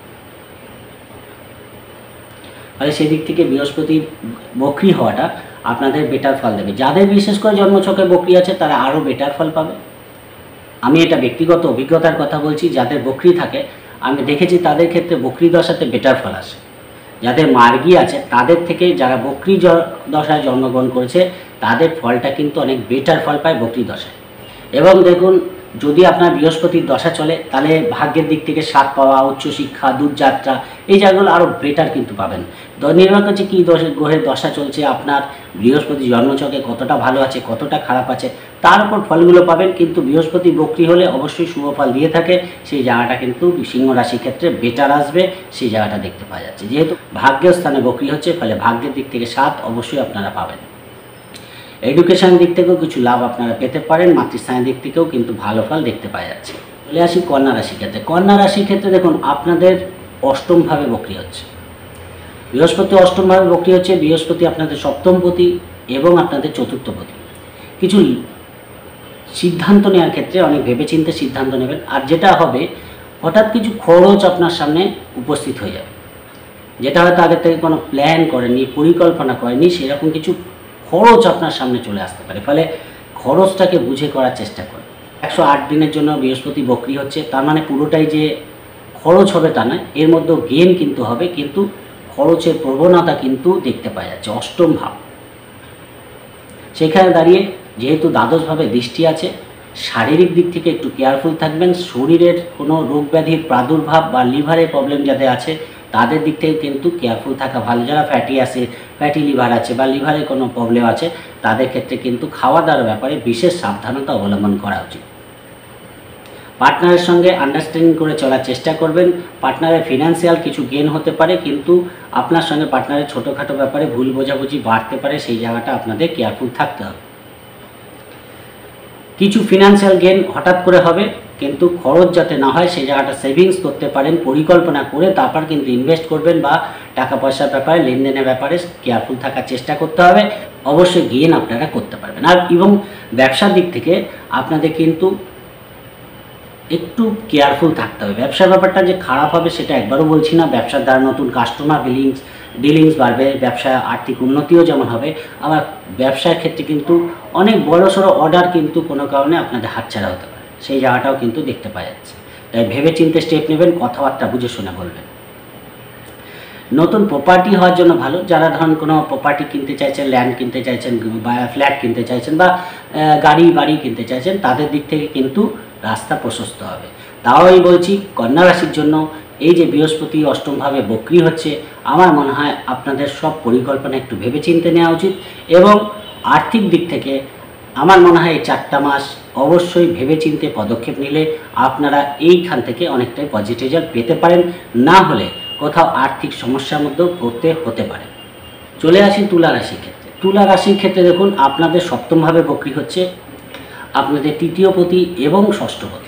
ফলে সেদিক থেকে বৃহস্পতির বক্রি হওয়াটা আপনাদের বেটার ফল দেবে। যাদের বিশেষ করে জন্মছকে বক্রি আছে তারা আরও বেটার ফল পাবে। আমি এটা ব্যক্তিগত অভিজ্ঞতার কথা বলছি, যাদের বক্রি থাকে আমি দেখেছি তাদের ক্ষেত্রে বক্রি দশাতে বেটার ফল আসে। যাদের মার্গী আছে তাদের থেকে যারা বক্রি দশায় জন্মগ্রহণ করেছে তাদের ফলটা কিন্তু অনেক বেটার ফল পায় বক্রি দশায়। এবং দেখুন যদি আপনার বৃহস্পতির দশা চলে তাহলে ভাগ্যের দিক থেকে সাথ পাওয়া, উচ্চশিক্ষা, দূরযাত্রা, এই জায়গাগুলো আরও বেটার কিন্তু পাবেন। নির্ভর করছে কী গ্রহের দশা চলছে, আপনার বৃহস্পতি জন্মছকে কতটা ভালো আছে, কতটা খারাপ আছে, তার উপর ফলগুলো পাবেন। কিন্তু বৃহস্পতি বক্রি হলে অবশ্যই শুভ ফল দিয়ে থাকে, সেই জায়গাটা কিন্তু সিংহ রাশির ক্ষেত্রে বেটার আসবে, সেই জায়গাটা দেখতে পাওয়া যাচ্ছে। যেহেতু ভাগ্যের স্থানে বক্রি হচ্ছে, ফলে ভাগ্যের দিক থেকে সাথ অবশ্যই আপনারা পাবেন। এডুকেশন দিক থেকেও কিছু লাভ আপনারা পেতে পারেন, মাতৃস্থানের দিক থেকেও কিন্তু ভালো ফল দেখতে পাওয়া যাচ্ছে। চলে আসি কন্যা রাশির ক্ষেত্রে। কন্যা রাশির ক্ষেত্রে দেখুন আপনাদের অষ্টমভাবে বক্রি হচ্ছে, বৃহস্পতি অষ্টমভাবে বক্রি হচ্ছে। বৃহস্পতি আপনাদের সপ্তমপতি এবং আপনাদের চতুর্থপতি। কিছু সিদ্ধান্ত নেওয়ার ক্ষেত্রে অনেক ভেবেচিন্তে সিদ্ধান্ত নেবেন, আর যেটা হবে হঠাৎ কিছু খরচ আপনার সামনে উপস্থিত হয়ে যাবে, যেটা হয়তো আগে থেকে কোনো প্ল্যান করেননি, পরিকল্পনা করেননি, সেরকম কিছু খরচ আপনার সামনে চলে আসতে পারে। ফলে খরচটাকে বুঝে করার চেষ্টা করুন। 108 দিনের জন্য বৃহস্পতি বক্রি হচ্ছে, তার মানে পুরোটাই যে খরচ হবে তা নয়, এর মধ্যেও গেন কিন্তু হবে, কিন্তু খরচের প্রবণতা কিন্তু দেখতে পাওয়া যাচ্ছে অষ্টম ভাব। সেখানে দাঁড়িয়ে যেহেতু দ্বাদশভাবে দৃষ্টি আছে, শারীরিক দিক থেকে একটু কেয়ারফুল থাকবেন। শরীরের কোনো রোগ ব্যাধির প্রাদুর্ভাব বা লিভারের প্রবলেম যাদের আছে তাদের দিক থেকে কিন্তু কেয়ারফুল থাকা ভালো। যারা ফ্যাটি লিভার আছে বা লিভারের কোনো প্রবলেম আছে তাদের ক্ষেত্রে কিন্তু খাওয়া দাওয়ার ব্যাপারে বিশেষ সাবধানতা অবলম্বন করা উচিত। পার্টনারের সঙ্গে আন্ডারস্ট্যান্ডিং করে চলার চেষ্টা করবেন। পার্টনারের ফিনান্সিয়াল কিছু গেন হতে পারে, কিন্তু আপনার সঙ্গে পার্টনারের ছোটোখাটো ব্যাপারে ভুল বোঝাবুঝি বাড়তে পারে, সেই জায়গাটা আপনাদের কেয়ারফুল থাকতে হবে। কিছু ফিনান্সিয়াল গেন হঠাৎ করে হবে, কিন্তু খরচ যাতে না হয় সেই জায়গাটা সেভিংস করতে পারেন, পরিকল্পনা করে তারপর কিন্তু ইনভেস্ট করবেন বা টাকা পয়সার ব্যাপারে লেনদেনের ব্যাপারে কেয়ারফুল থাকার চেষ্টা করতে হবে। অবশ্যই গেন আপনারা করতে পারবেন। আর এবং ব্যবসার দিক থেকে আপনাদের কিন্তু একটু কেয়ারফুল থাকতে হবে। ব্যবসার ব্যাপারটা যে খারাপ হবে সেটা একবারও বলছি না। ব্যবসার দ্বারা নতুন কাস্টমার ডিলিংস বাড়বে, ব্যবসা আর্থিক উন্নতিও যেমন হবে, আবার ব্যবসার ক্ষেত্রে কিন্তু অনেক বড়সড় অর্ডার কিন্তু কোনো কারণে আপনাদের হাতছাড়া হতে পারে, সেই জায়গাটাও কিন্তু দেখতে পাওয়া যাচ্ছে। তাই ভেবে চিন্তে স্টেপ নেবেন, কথাবার্তা বুঝে শুনে বলবেন। নতুন প্রপার্টি হওয়ার জন্য ভালো। যারা ধরুন কোনো প্রপার্টি কিনতে চাইছেন, ল্যান্ড কিনতে চাইছেন বা ফ্ল্যাট কিনতে চাইছেন বা বাড়ি কিনতে চাইছেন, তাদের দিক থেকে কিন্তু রাস্তা প্রশস্ত হবে। তাও আমি বলছি কন্যা রাশির জন্য এই যে বৃহস্পতি অষ্টমভাবে বক্রি হচ্ছে, আমার মনে হয় আপনাদের সব পরিকল্পনা একটু ভেবেচিন্তে নেওয়া উচিত। এবং আর্থিক দিক থেকে আমার মনে হয় এই 4টা মাস অবশ্যই ভেবেচিন্তে পদক্ষেপ নিলে আপনারা এইখান থেকে অনেকটাই পজিটিভ রেজাল্ট পেতে পারেন, না হলে কোথাও আর্থিক সমস্যার মধ্যেও পড়তে হতে পারে। চলে আসি তুলা রাশির ক্ষেত্রে। তুলা রাশির ক্ষেত্রে দেখুন আপনাদের সপ্তমভাবে বক্রি হচ্ছে, আপনাদের তৃতীয়পতি এবং ষষ্ঠপতি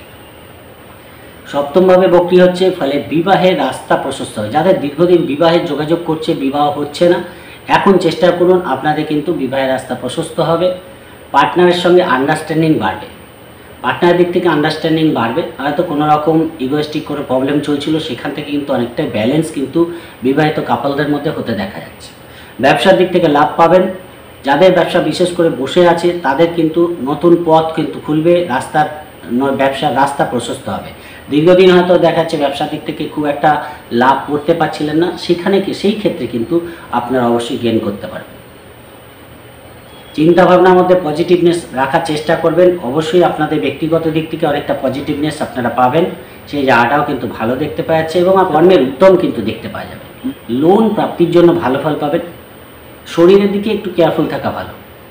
সপ্তমভাবে বক্রি হচ্ছে, ফলে বিবাহের রাস্তা প্রশস্ত হয়। যাদের দীর্ঘদিন বিবাহের যোগাযোগ করছে, বিবাহ হচ্ছে না, এখন চেষ্টা করুন, আপনাদের কিন্তু বিবাহের রাস্তা প্রশস্ত হবে। পার্টনারের সঙ্গে আন্ডারস্ট্যান্ডিং বাড়বে, পার্টনারের দিক থেকে আন্ডারস্ট্যান্ডিং বাড়বে। হয়তো কোনো রকম ইগোয়েস্টিক কোনো প্রবলেম চলছিল, সেখান থেকে কিন্তু অনেকটা ব্যালেন্স কিন্তু বিবাহিত কাপলদের মধ্যে হতে দেখা যাচ্ছে। ব্যবসার দিক থেকে লাভ পাবেন। যাদের ব্যবসা বিশেষ করে বসে আছে তাদের কিন্তু নতুন পথ কিন্তু খুলবে, ব্যবসার রাস্তা প্রশস্ত হবে। দীর্ঘদিন হয়তো দেখা যাচ্ছে ব্যবসার দিক থেকে খুব একটা লাভ করতে পারছিলেন না, সেই ক্ষেত্রে কিন্তু আপনারা অবশ্যই গেইন করতে পারবেন। চিন্তাভাবনার মধ্যে পজিটিভনেস রাখার চেষ্টা করবেন। অবশ্যই আপনাদের ব্যক্তিগত দিক থেকে অনেকটা পজিটিভনেস আপনারা পাবেন, সেই জায়গাটাও কিন্তু ভালো দেখতে পাওয়া যাচ্ছে এবং কর্মের উদ্যম কিন্তু দেখতে পাওয়া যাবে। লোন প্রাপ্তির জন্য ভালো ফল পাবেন। শরীরের দিকে একটু কেয়ারফুল থাকা ভালো।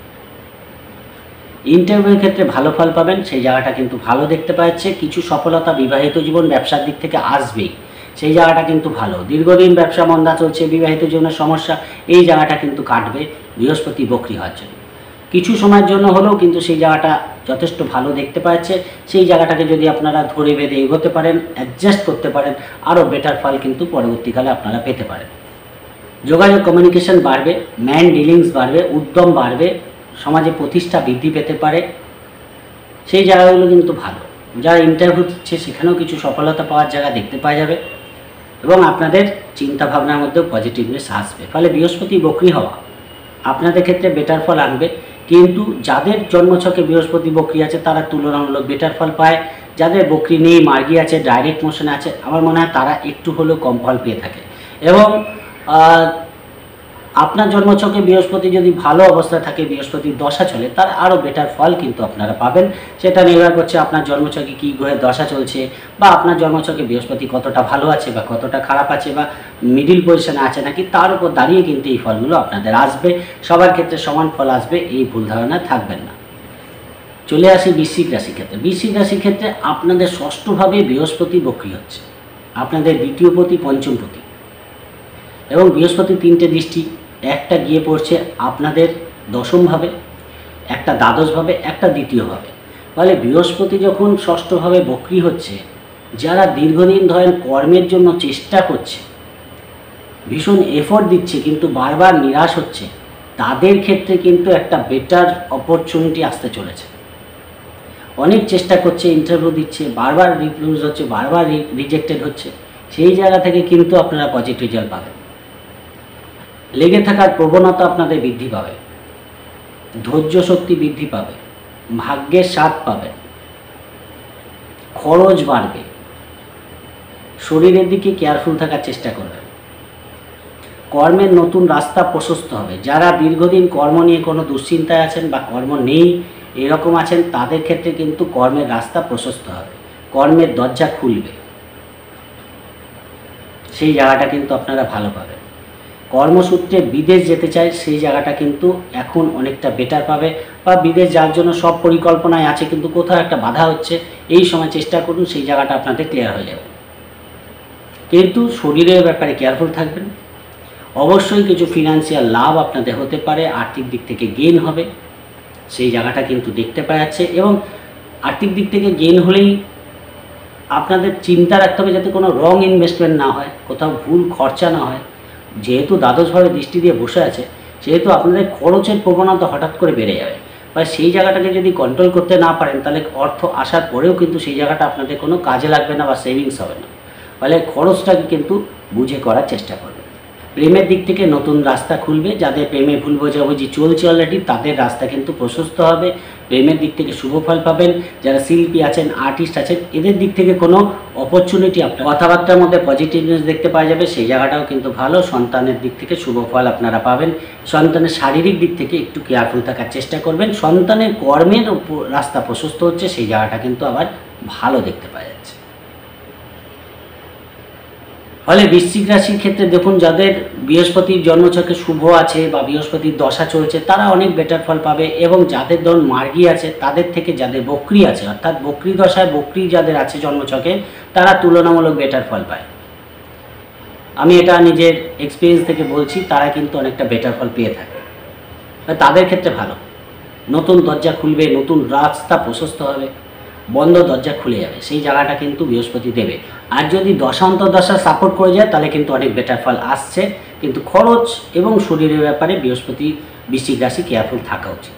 ইন্টারভিউর ক্ষেত্রে ভালো ফল পাবেন, সেই জায়গাটা কিন্তু ভালো দেখতে পাওয়া যাচ্ছে। কিছু সফলতা বিবাহিত জীবন ব্যবসার দিক থেকে আসবেই, সেই জায়গাটা কিন্তু ভালো। দীর্ঘদিন ব্যবসা মন্দা চলছে, বিবাহিত জীবনের সমস্যা, এই জায়গাটা কিন্তু কাটবে বৃহস্পতি বক্রি হওয়ার জন্য। কিছু সময়ের জন্য হলেও কিন্তু সেই জায়গাটা যথেষ্ট ভালো দেখতে পাওয়া যাচ্ছে। সেই জায়গাটাকে যদি আপনারা ধরে বেঁধে এগোতে পারেন, অ্যাডজাস্ট করতে পারেন, আরও বেটার ফল কিন্তু পরবর্তীকালে আপনারা পেতে পারেন। যোগাযোগ কমিউনিকেশন বাড়বে, ম্যান ডিলিংস বাড়বে, উদ্যম বাড়বে, সমাজে প্রতিষ্ঠা বৃদ্ধি পেতে পারে, সেই জায়গাগুলো কিন্তু ভালো। যারা ইন্টারভিউ দিচ্ছে সেখানেও কিছু সফলতা পাওয়ার জায়গা দেখতে পাওয়া যাবে এবং আপনাদের চিন্তাভাবনার মধ্যেও পজিটিভনেস আসবে। ফলে বৃহস্পতি বক্রি হওয়া আপনাদের ক্ষেত্রে বেটার ফল আনবে, কিন্তু যাদের জন্মছকে বৃহস্পতি বক্রি আছে তারা তুলনামূলক বেটার ফল পায়। যাদের বক্রি নেই, মার্গী আছে, ডাইরেক্ট মোশনে আছে, আমার মনে হয় তারা একটু হলেও কম ফল পেয়ে থাকে। এবং আপনার জন্মছকে বৃহস্পতি যদি ভালো অবস্থায় থাকে, বৃহস্পতির দশা চলে, তার আরও বেটার ফল কিন্তু আপনারা পাবেন। সেটা নির্ভর করছে আপনার জন্মছকে কী গ্রহের দশা চলছে বা আপনার জন্মছকে বৃহস্পতি কতটা ভালো আছে বা কতটা খারাপ আছে বা মিডিল পজিশনে আছে নাকি, তার উপর দাঁড়িয়ে কিন্তু এই ফলগুলো আপনাদের আসবে। সবার ক্ষেত্রে সমান ফল আসবে, এই ভুল ধারণা থাকবেন না। চলে আসি বৃশ্চিক রাশির ক্ষেত্রে। বৃশ্চিক রাশির ক্ষেত্রে আপনাদের ষষ্ঠভাবে বৃহস্পতি বক্রি হচ্ছে, আপনাদের দ্বিতীয়পতি, পঞ্চমপতি এবং বৃহস্পতি 3টে দৃষ্টি, একটা গিয়ে পড়ছে আপনাদের দশমভাবে, একটা দ্বাদশভাবে, একটা দ্বিতীয়ভাবে। ফলে বৃহস্পতি যখন ষষ্ঠভাবে বক্রি হচ্ছে, যারা দীর্ঘদিন ধরেন কর্মের জন্য চেষ্টা করছে, ভীষণ এফোর্ট দিচ্ছে কিন্তু বারবার নিরাশ হচ্ছে, তাদের ক্ষেত্রে কিন্তু একটা বেটার অপরচুনিটি আসতে চলেছে। অনেক চেষ্টা করছে, ইন্টারভিউ দিচ্ছে, বারবার রিফিউজ হচ্ছে, বারবার রিজেক্টেড হচ্ছে, সেই জায়গা থেকে কিন্তু আপনারা পজিটিভ রেজাল্ট পাবেন। লেগে থাকার প্রবণতা আপনাদের বৃদ্ধি পাবে, ধৈর্য শক্তি বৃদ্ধি পাবে, ভাগ্যের স্বাদ পাবে, খরচ বাড়বে, শরীরের দিকে কেয়ারফুল থাকার চেষ্টা করবেন। কর্মের নতুন রাস্তা প্রশস্ত হবে। যারা দীর্ঘদিন কর্ম নিয়ে কোনো দুশ্চিন্তায় আছেন বা কর্ম নেই এরকম আছেন, তাদের ক্ষেত্রে কিন্তু কর্মের রাস্তা প্রশস্ত হবে, কর্মের দরজা খুলবে, সেই জায়গাটা কিন্তু আপনারা ভালো পাবেন। কর্মসূত্রে বিদেশ যেতে চায় সেই জায়গাটা কিন্তু এখন অনেকটা বেটার পাবে, বা বিদেশ যাওয়ার জন্য সব পরিকল্পনায় আছে কিন্তু কোথাও একটা বাধা হচ্ছে, এই সময় চেষ্টা করুন সেই জায়গাটা আপনাদের ক্লিয়ার হয়ে যাবে। কিন্তু শরীরের ব্যাপারে কেয়ারফুল থাকবেন। অবশ্যই কিছু ফিনান্সিয়াল লাভ আপনাদের হতে পারে, আর্থিক দিক থেকে গেইন হবে, সেই জায়গাটা কিন্তু দেখতে পাওয়া যাচ্ছে। এবং আর্থিক দিক থেকে গেইন হলেই আপনাদের চিন্তা রাখতে হবে যাতে কোনো রং ইনভেস্টমেন্ট না হয়, কোথাও ভুল খরচা না হয়। যেহেতু দ্বাদশভাবে দৃষ্টি দিয়ে বসে আছে, সেহেতু আপনাদের খরচের প্রবণতা হঠাৎ করে বেড়ে যাবে, বা সেই জায়গাটাকে যদি কন্ট্রোল করতে না পারেন তাহলে অর্থ আসার পরেও কিন্তু সেই জায়গাটা আপনাদের কোনো কাজে লাগবে না বা সেভিংস হবে না। ফলে খরচটাকে কিন্তু বুঝে করার চেষ্টা করবেন। প্রেমের দিক থেকে নতুন রাস্তা খুলবে। যাদের প্রেমে ভুল বোঝাবুঝি চলছে অলরেডি, তাদের রাস্তা কিন্তু প্রশস্ত হবে, প্রেমের দিক থেকে শুভ ফল পাবেন। যারা শিল্পী আছেন, আর্টিস্ট আছেন, এদের দিক থেকে কোনো অপরচুনিটি আপনার কথাবার্তার মধ্যে পজিটিভনেস দেখতে পাওয়া যাবে, সেই জায়গাটাও কিন্তু ভালো। সন্তানের দিক থেকে শুভ ফল আপনারা পাবেন। সন্তানের শারীরিক দিক থেকে একটু কেয়ারফুল থাকার চেষ্টা করবেন। সন্তানের কর্মের রাস্তা প্রশস্ত হচ্ছে, সেই জায়গাটা কিন্তু আবার ভালো দেখতে পাওয়া যাচ্ছে। ফলে বৃশ্চিক রাশির ক্ষেত্রে দেখুন, যাদের বৃহস্পতির জন্মছকে শুভ আছে বা বৃহস্পতির দশা চলছে তারা অনেক বেটার ফল পাবে। এবং যাদের ধরুন মার্গী আছে, তাদের থেকে যাদের বক্রি আছে, অর্থাৎ বক্রি দশায় বক্রি যাদের আছে জন্মছকে, তারা তুলনামূলক বেটার ফল পায়। আমি এটা নিজের এক্সপিরিয়েন্স থেকে বলছি, তারা কিন্তু অনেকটা বেটার ফল পেয়ে থাকে। তাদের ক্ষেত্রে ভালো, নতুন দরজা খুলবে, নতুন রাস্তা প্রশস্ত হবে, বন্ধ দরজা খুলে যাবে, সেই জায়গাটা কিন্তু বৃহস্পতি দেবে। আর যদি দশা সাপোর্ট করে যায় তাহলে কিন্তু অনেক বেটার ফল আসছে। কিন্তু খরচ এবং শরীরের ব্যাপারে বৃহস্পতি বৃশ্চিক রাশি কেয়ারফুল থাকা উচিত।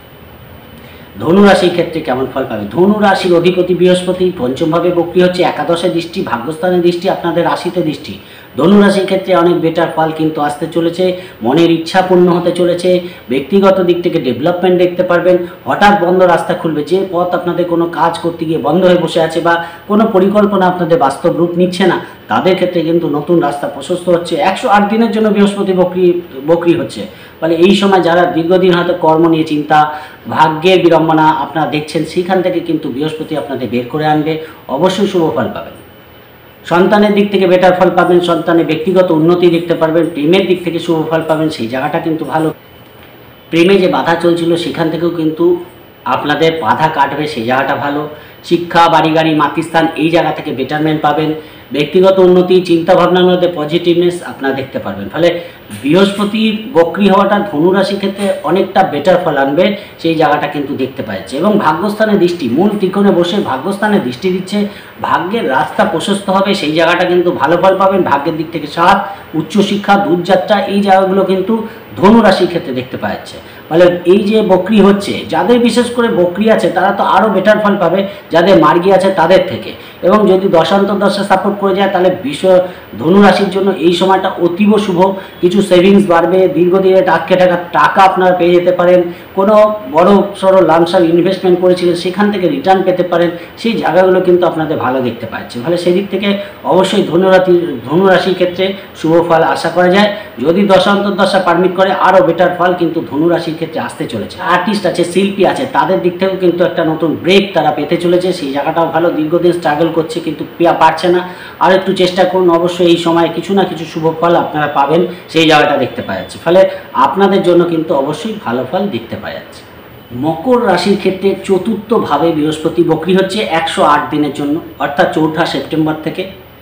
ধনু রাশির ক্ষেত্রে কেমন ফল পাবে? ধনু রাশির অধিপতি বৃহস্পতি পঞ্চমভাবে বক্রি হচ্ছে, একাদশে দৃষ্টি, ভাগ্যস্থানের দৃষ্টি, আপনাদের রাশিতে দৃষ্টি। ধনু রাশির ক্ষেত্রে অনেক বেটার ফল কিন্তু আসতে চলেছে, মনের ইচ্ছা পূর্ণ হতে চলেছে, ব্যক্তিগত দিক থেকে ডেভেলপমেন্ট দেখতে পারবেন। হঠাৎ বন্ধ রাস্তা খুলবে, যে পথ আপনাদের কোনো কাজ করতে গিয়ে বন্ধ হয়ে বসে আছে বা কোনো পরিকল্পনা আপনাদের বাস্তব রূপ নিচ্ছে না, তাদের ক্ষেত্রে কিন্তু নতুন রাস্তা প্রশস্ত হচ্ছে। 108 দিনের জন্য বৃহস্পতি বক্রি হচ্ছে। ফলে এই সময় যারা দীর্ঘদিন হয়তো কর্ম নিয়ে চিন্তা, ভাগ্যের বিড়ম্বনা আপনারা দেখছেন, সেখান থেকে কিন্তু বৃহস্পতি আপনাদের বের করে আনবে, অবশ্যই শুভ ফল পাবেন। সন্তানের দিক থেকে বেটার ফল পাবেন, সন্তানের ব্যক্তিগত উন্নতি দেখতে পারবেন, প্রেমের দিক থেকে শুভ ফল পাবেন, সেই জায়গাটা কিন্তু ভালো। প্রেমে যে বাধা চলছিল সেখান থেকেও কিন্তু আপনাদের বাধা কাটবে, সেই জায়গাটা ভালো। শিক্ষা, বাড়ি গাড়ি, মাতৃস্থান, এই জায়গা থেকে বেটারমেন্ট পাবেন। ব্যক্তিগত উন্নতি, চিন্তাভাবনার মধ্যে পজিটিভনেস আপনারা দেখতে পারবেন। ফলে বৃহস্পতির বক্রি হওয়াটা ধনুরাশির ক্ষেত্রে অনেকটা বেটার ফল আনবে, সেই জায়গাটা কিন্তু দেখতে পাচ্ছে। এবং ভাগ্যস্থানের দৃষ্টি, মূল ত্রিকোণে বসে ভাগ্যস্থানে দৃষ্টি দিচ্ছে, ভাগ্যের রাস্তা প্রশস্ত হবে, সেই জায়গাটা কিন্তু ভালো ফল পাবেন। ভাগ্যের দিক থেকে সাথ, উচ্চশিক্ষা, দূরযাত্রা, এই জায়গাগুলো কিন্তু ধনুরাশির ক্ষেত্রে দেখতে পাওয়া যাচ্ছে। ফলে এই যে বক্রি হচ্ছে, যাদের বিশেষ করে বক্রি আছে তারা তো আরও বেটার ফল পাবে যাদের মার্গী আছে তাদের থেকে। এবং যদি দশা সাপোর্ট করে যায় তাহলে ধনুরাশির জন্য এই সময়টা অতীব শুভ। কিছু সেভিংস বাড়বে, দীর্ঘদিনের আটকে থাকা টাকা আপনারা পেয়ে যেতে পারেন, কোনো বড় সড়ো লামসাম ইনভেস্টমেন্ট করেছিলেন সেখান থেকে রিটার্ন পেতে পারেন, সেই জায়গাগুলো কিন্তু আপনাদের ভালো দেখতে পাচ্ছে। ফলে সেদিক থেকে অবশ্যই ধনুরাশির ক্ষেত্রে শুভ ফল আশা করা যায়। যদি দশা পারমিট করে আরও বেটার ফল কিন্তু ধনুরাশির ক্ষেত্রে আসতে চলেছে। আর্টিস্ট আছে, শিল্পী আছে, তাদের দিক থেকেও কিন্তু একটা নতুন ব্রেক তারা পেতে চলেছে, সেই জায়গাটাও ভালো। দীর্ঘদিন স্ট্রাগল করছে কিন্তু পারছে না, আর একটু চেষ্টা করুন, অবশ্যই এই সময় কিছু না কিছু শুভ ফল আপনারা পাবেন, সেই জায়গাটা দেখতে পাওয়া যাচ্ছে। ফলে আপনাদের জন্য কিন্তু অবশ্যই ভালো ফল দেখতে পাওয়া যাচ্ছে। মকর রাশির ক্ষেত্রে চতুর্থভাবে বৃহস্পতি বক্রি হচ্ছে 108 দিনের জন্য, অর্থাৎ 4 সেপ্টেম্বর থেকে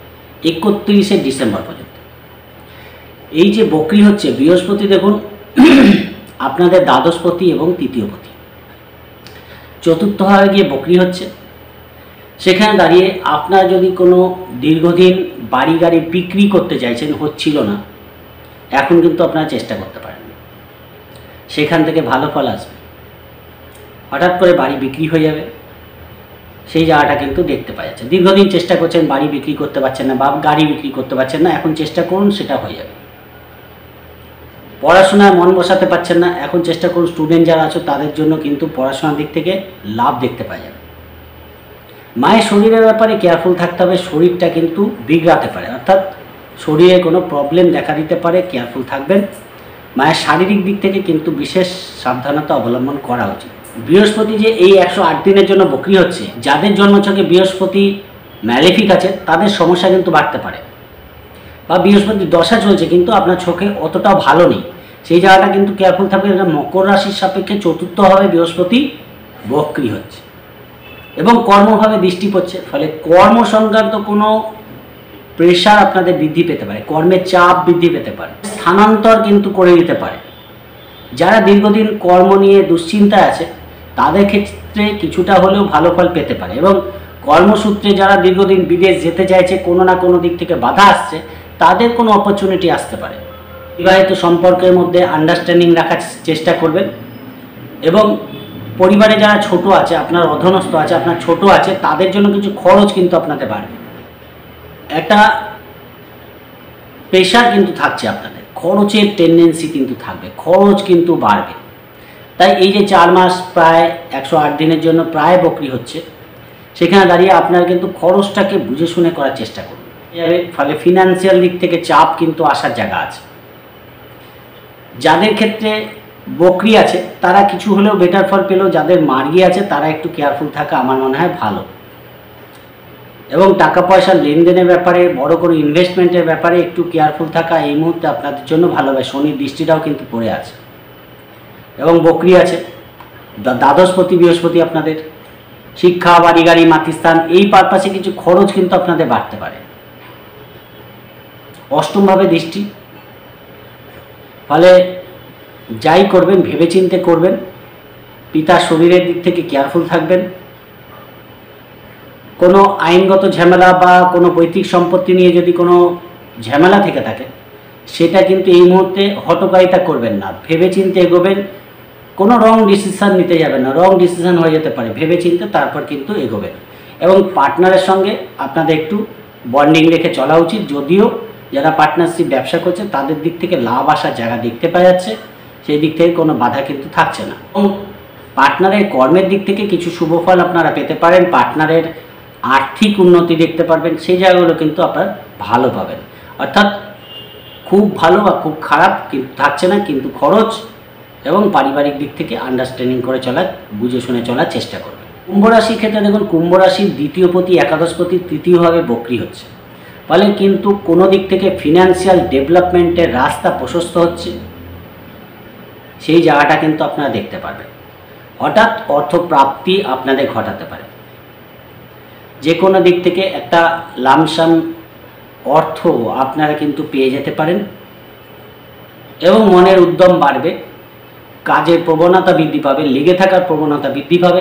31 ডিসেম্বর পর্যন্ত। এই যে বক্রি হচ্ছে বৃহস্পতি, দেখুন আপনাদের দ্বাদশপতি এবং তৃতীয়পতি চতুর্থভাবে গিয়ে বক্রি হচ্ছে। সেখানে দাঁড়িয়ে আপনারা যদি কোনো দীর্ঘদিন বাড়ি গাড়ি বিক্রি করতে চাইছেন, হচ্ছিল না, এখন কিন্তু আপনারা চেষ্টা করতে পারেন, সেখান থেকে ভালো ফল আসবে। হঠাৎ করে বাড়ি বিক্রি হয়ে যাবে, সেই জায়গাটা কিন্তু দেখতে পাওয়া যাচ্ছে। দীর্ঘদিন চেষ্টা করছেন, বাড়ি বিক্রি করতে পারছেন না বা গাড়ি বিক্রি করতে পারছেন না, এখন চেষ্টা করুন, সেটা হয়ে যাবে। পড়াশোনায় মন বসাতে পারছেন না, এখন চেষ্টা করুন, স্টুডেন্ট যারা আছো তাদের জন্য কিন্তু পড়াশোনার দিক থেকে লাভ দেখতে পাওয়া যাবে। মায়ের শরীরের ব্যাপারে কেয়ারফুল থাকতে হবে, শরীরটা কিন্তু বিগড়াতে পারে, অর্থাৎ শরীরে কোনো প্রবলেম দেখা দিতে পারে, কেয়ারফুল থাকবেন। মায়ের শারীরিক দিক থেকে কিন্তু বিশেষ সাবধানতা অবলম্বন করা উচিত। বৃহস্পতি যে এই 108 দিনের জন্য বক্রি হচ্ছে, যাদের জন্মছকে বৃহস্পতি ম্যালেফিক আছে তাদের সমস্যা কিন্তু বাড়তে পারে, বা বৃহস্পতি দশা চলছে কিন্তু আপনার চোখে অতটাও ভালো নেই, সেই জায়গাটা কিন্তু কেয়ারফুল থাকবে। মকর রাশির সাপেক্ষে চতুর্থভাবে বৃহস্পতি বক্রি হচ্ছে এবং কর্মভাবে দৃষ্টি পড়ছে, ফলে কর্ম সংক্রান্ত কোনো প্রেশার আপনাদের বৃদ্ধি পেতে পারে, কর্মের চাপ বৃদ্ধি পেতে পারে, স্থানান্তর কিন্তু করে দিতে পারে। যারা দীর্ঘদিন কর্ম নিয়ে দুশ্চিন্তায় আছে তাদের ক্ষেত্রে কিছুটা হলেও ভালো ফল পেতে পারে, এবং কর্মসূত্রে যারা দীর্ঘদিন বিদেশ যেতে চাইছে, কোনো না কোনো দিক থেকে বাধা আসছে, তাদের কোনো অপরচুনিটি আসতে পারে। বিবাহিত সম্পর্কের মধ্যে আন্ডারস্ট্যান্ডিং রাখার চেষ্টা করবেন, এবং পরিবারে যারা ছোট আছে, আপনার অধীনস্থ আছে, আপনার ছোট আছে, তাদের জন্য কিছু খরচ কিন্তু আপনাদের বাড়বে। একটা প্রেশার কিন্তু থাকছে, আপনাদের খরচের টেন্ডেন্সি কিন্তু থাকবে, খরচ কিন্তু বাড়বে। তাই এই যে 4 মাস প্রায় 108 দিনের জন্য প্রায় বক্রি হচ্ছে, সেখানে দাঁড়িয়ে আপনারা কিন্তু খরচটাকে বুঝে শুনে করার চেষ্টা করুন। ফলে ফিনান্সিয়াল দিক থেকে চাপ কিন্তু আসার জায়গা আছে। যাদের ক্ষেত্রে বক্রি আছে তারা কিছু হলেও বেটার ফল পেলেও, যাদের মার্গী আছে তারা একটু কেয়ারফুল থাকা আমার মনে হয় ভালো। এবং টাকা পয়সার লেনদেনের ব্যাপারে, বড় কোনো ইনভেস্টমেন্টের ব্যাপারে একটু কেয়ারফুল থাকা এই মুহূর্তে আপনাদের জন্য ভালো হবে। শনির দৃষ্টিটাও কিন্তু পড়ে আছে এবং বক্রি আছে, দ্বাদশপতি বৃহস্পতি আপনাদের শিক্ষা, বাড়ি গাড়ি, মাতৃস্থান এই পারপাসে কিছু খরচ কিন্তু আপনাদের বাড়তে পারে। অষ্টমভাবে দৃষ্টি, ফলে যাই করবেন ভেবেচিন্তে করবেন, পিতার শরীরের দিক থেকে কেয়ারফুল থাকবেন। কোনো আইনগত ঝামেলা বা কোনো পৈতৃক সম্পত্তি নিয়ে যদি কোনো ঝামেলা থেকে থাকে, সেটা কিন্তু এই মুহূর্তে হঠকারিতা করবেন না, ভেবেচিন্তে এগোবেন। কোনো রং ডিসিশান নিতে যাবেন না, রং ডিসিশান হয়ে যেতে পারে, ভেবেচিন্তে তারপর কিন্তু এগোবেন। এবং পার্টনারের সঙ্গে আপনাদের একটু বন্ডিং রেখে চলা উচিত। যদিও যারা পার্টনারশিপ ব্যবসা করছে তাদের দিক থেকে লাভ আসার জায়গা দেখতে পাওয়া যাচ্ছে, সেই দিক থেকে কোনো বাধা কিন্তু থাকছে না। এবং পার্টনারের কর্মের দিক থেকে কিছু শুভ ফল আপনারা পেতে পারেন, পার্টনারের আর্থিক উন্নতি দেখতে পারবেন, সেই জায়গাগুলো কিন্তু আপনার ভালো পাবেন। অর্থাৎ খুব ভালো বা খুব খারাপ কিন্তু থাকছে না, কিন্তু খরচ এবং পারিবারিক দিক থেকে আন্ডারস্ট্যান্ডিং করে চলার, বুঝে শুনে চলার চেষ্টা করবেন। কুম্ভ রাশির ক্ষেত্রে দেখুন, কুম্ভ রাশির দ্বিতীয়পতি একাদশপতি তৃতীয়ভাবে বক্রি হচ্ছে, ফলে কিন্তু কোনো দিক থেকে ফিনান্সিয়াল ডেভেলপমেন্টের রাস্তা প্রশস্ত হচ্ছে, সেই জায়গাটা কিন্তু আপনারা দেখতে পারবেন। হঠাৎ অর্থপ্রাপ্তি আপনাদের ঘটাতে পারে, যে কোনো দিক থেকে একটা লামসাম অর্থ আপনারা কিন্তু পেয়ে যেতে পারেন, এবং মনের উদ্যম বাড়বে, কাজের প্রবণতা বৃদ্ধি পাবে, লেগে থাকার প্রবণতা বৃদ্ধি পাবে।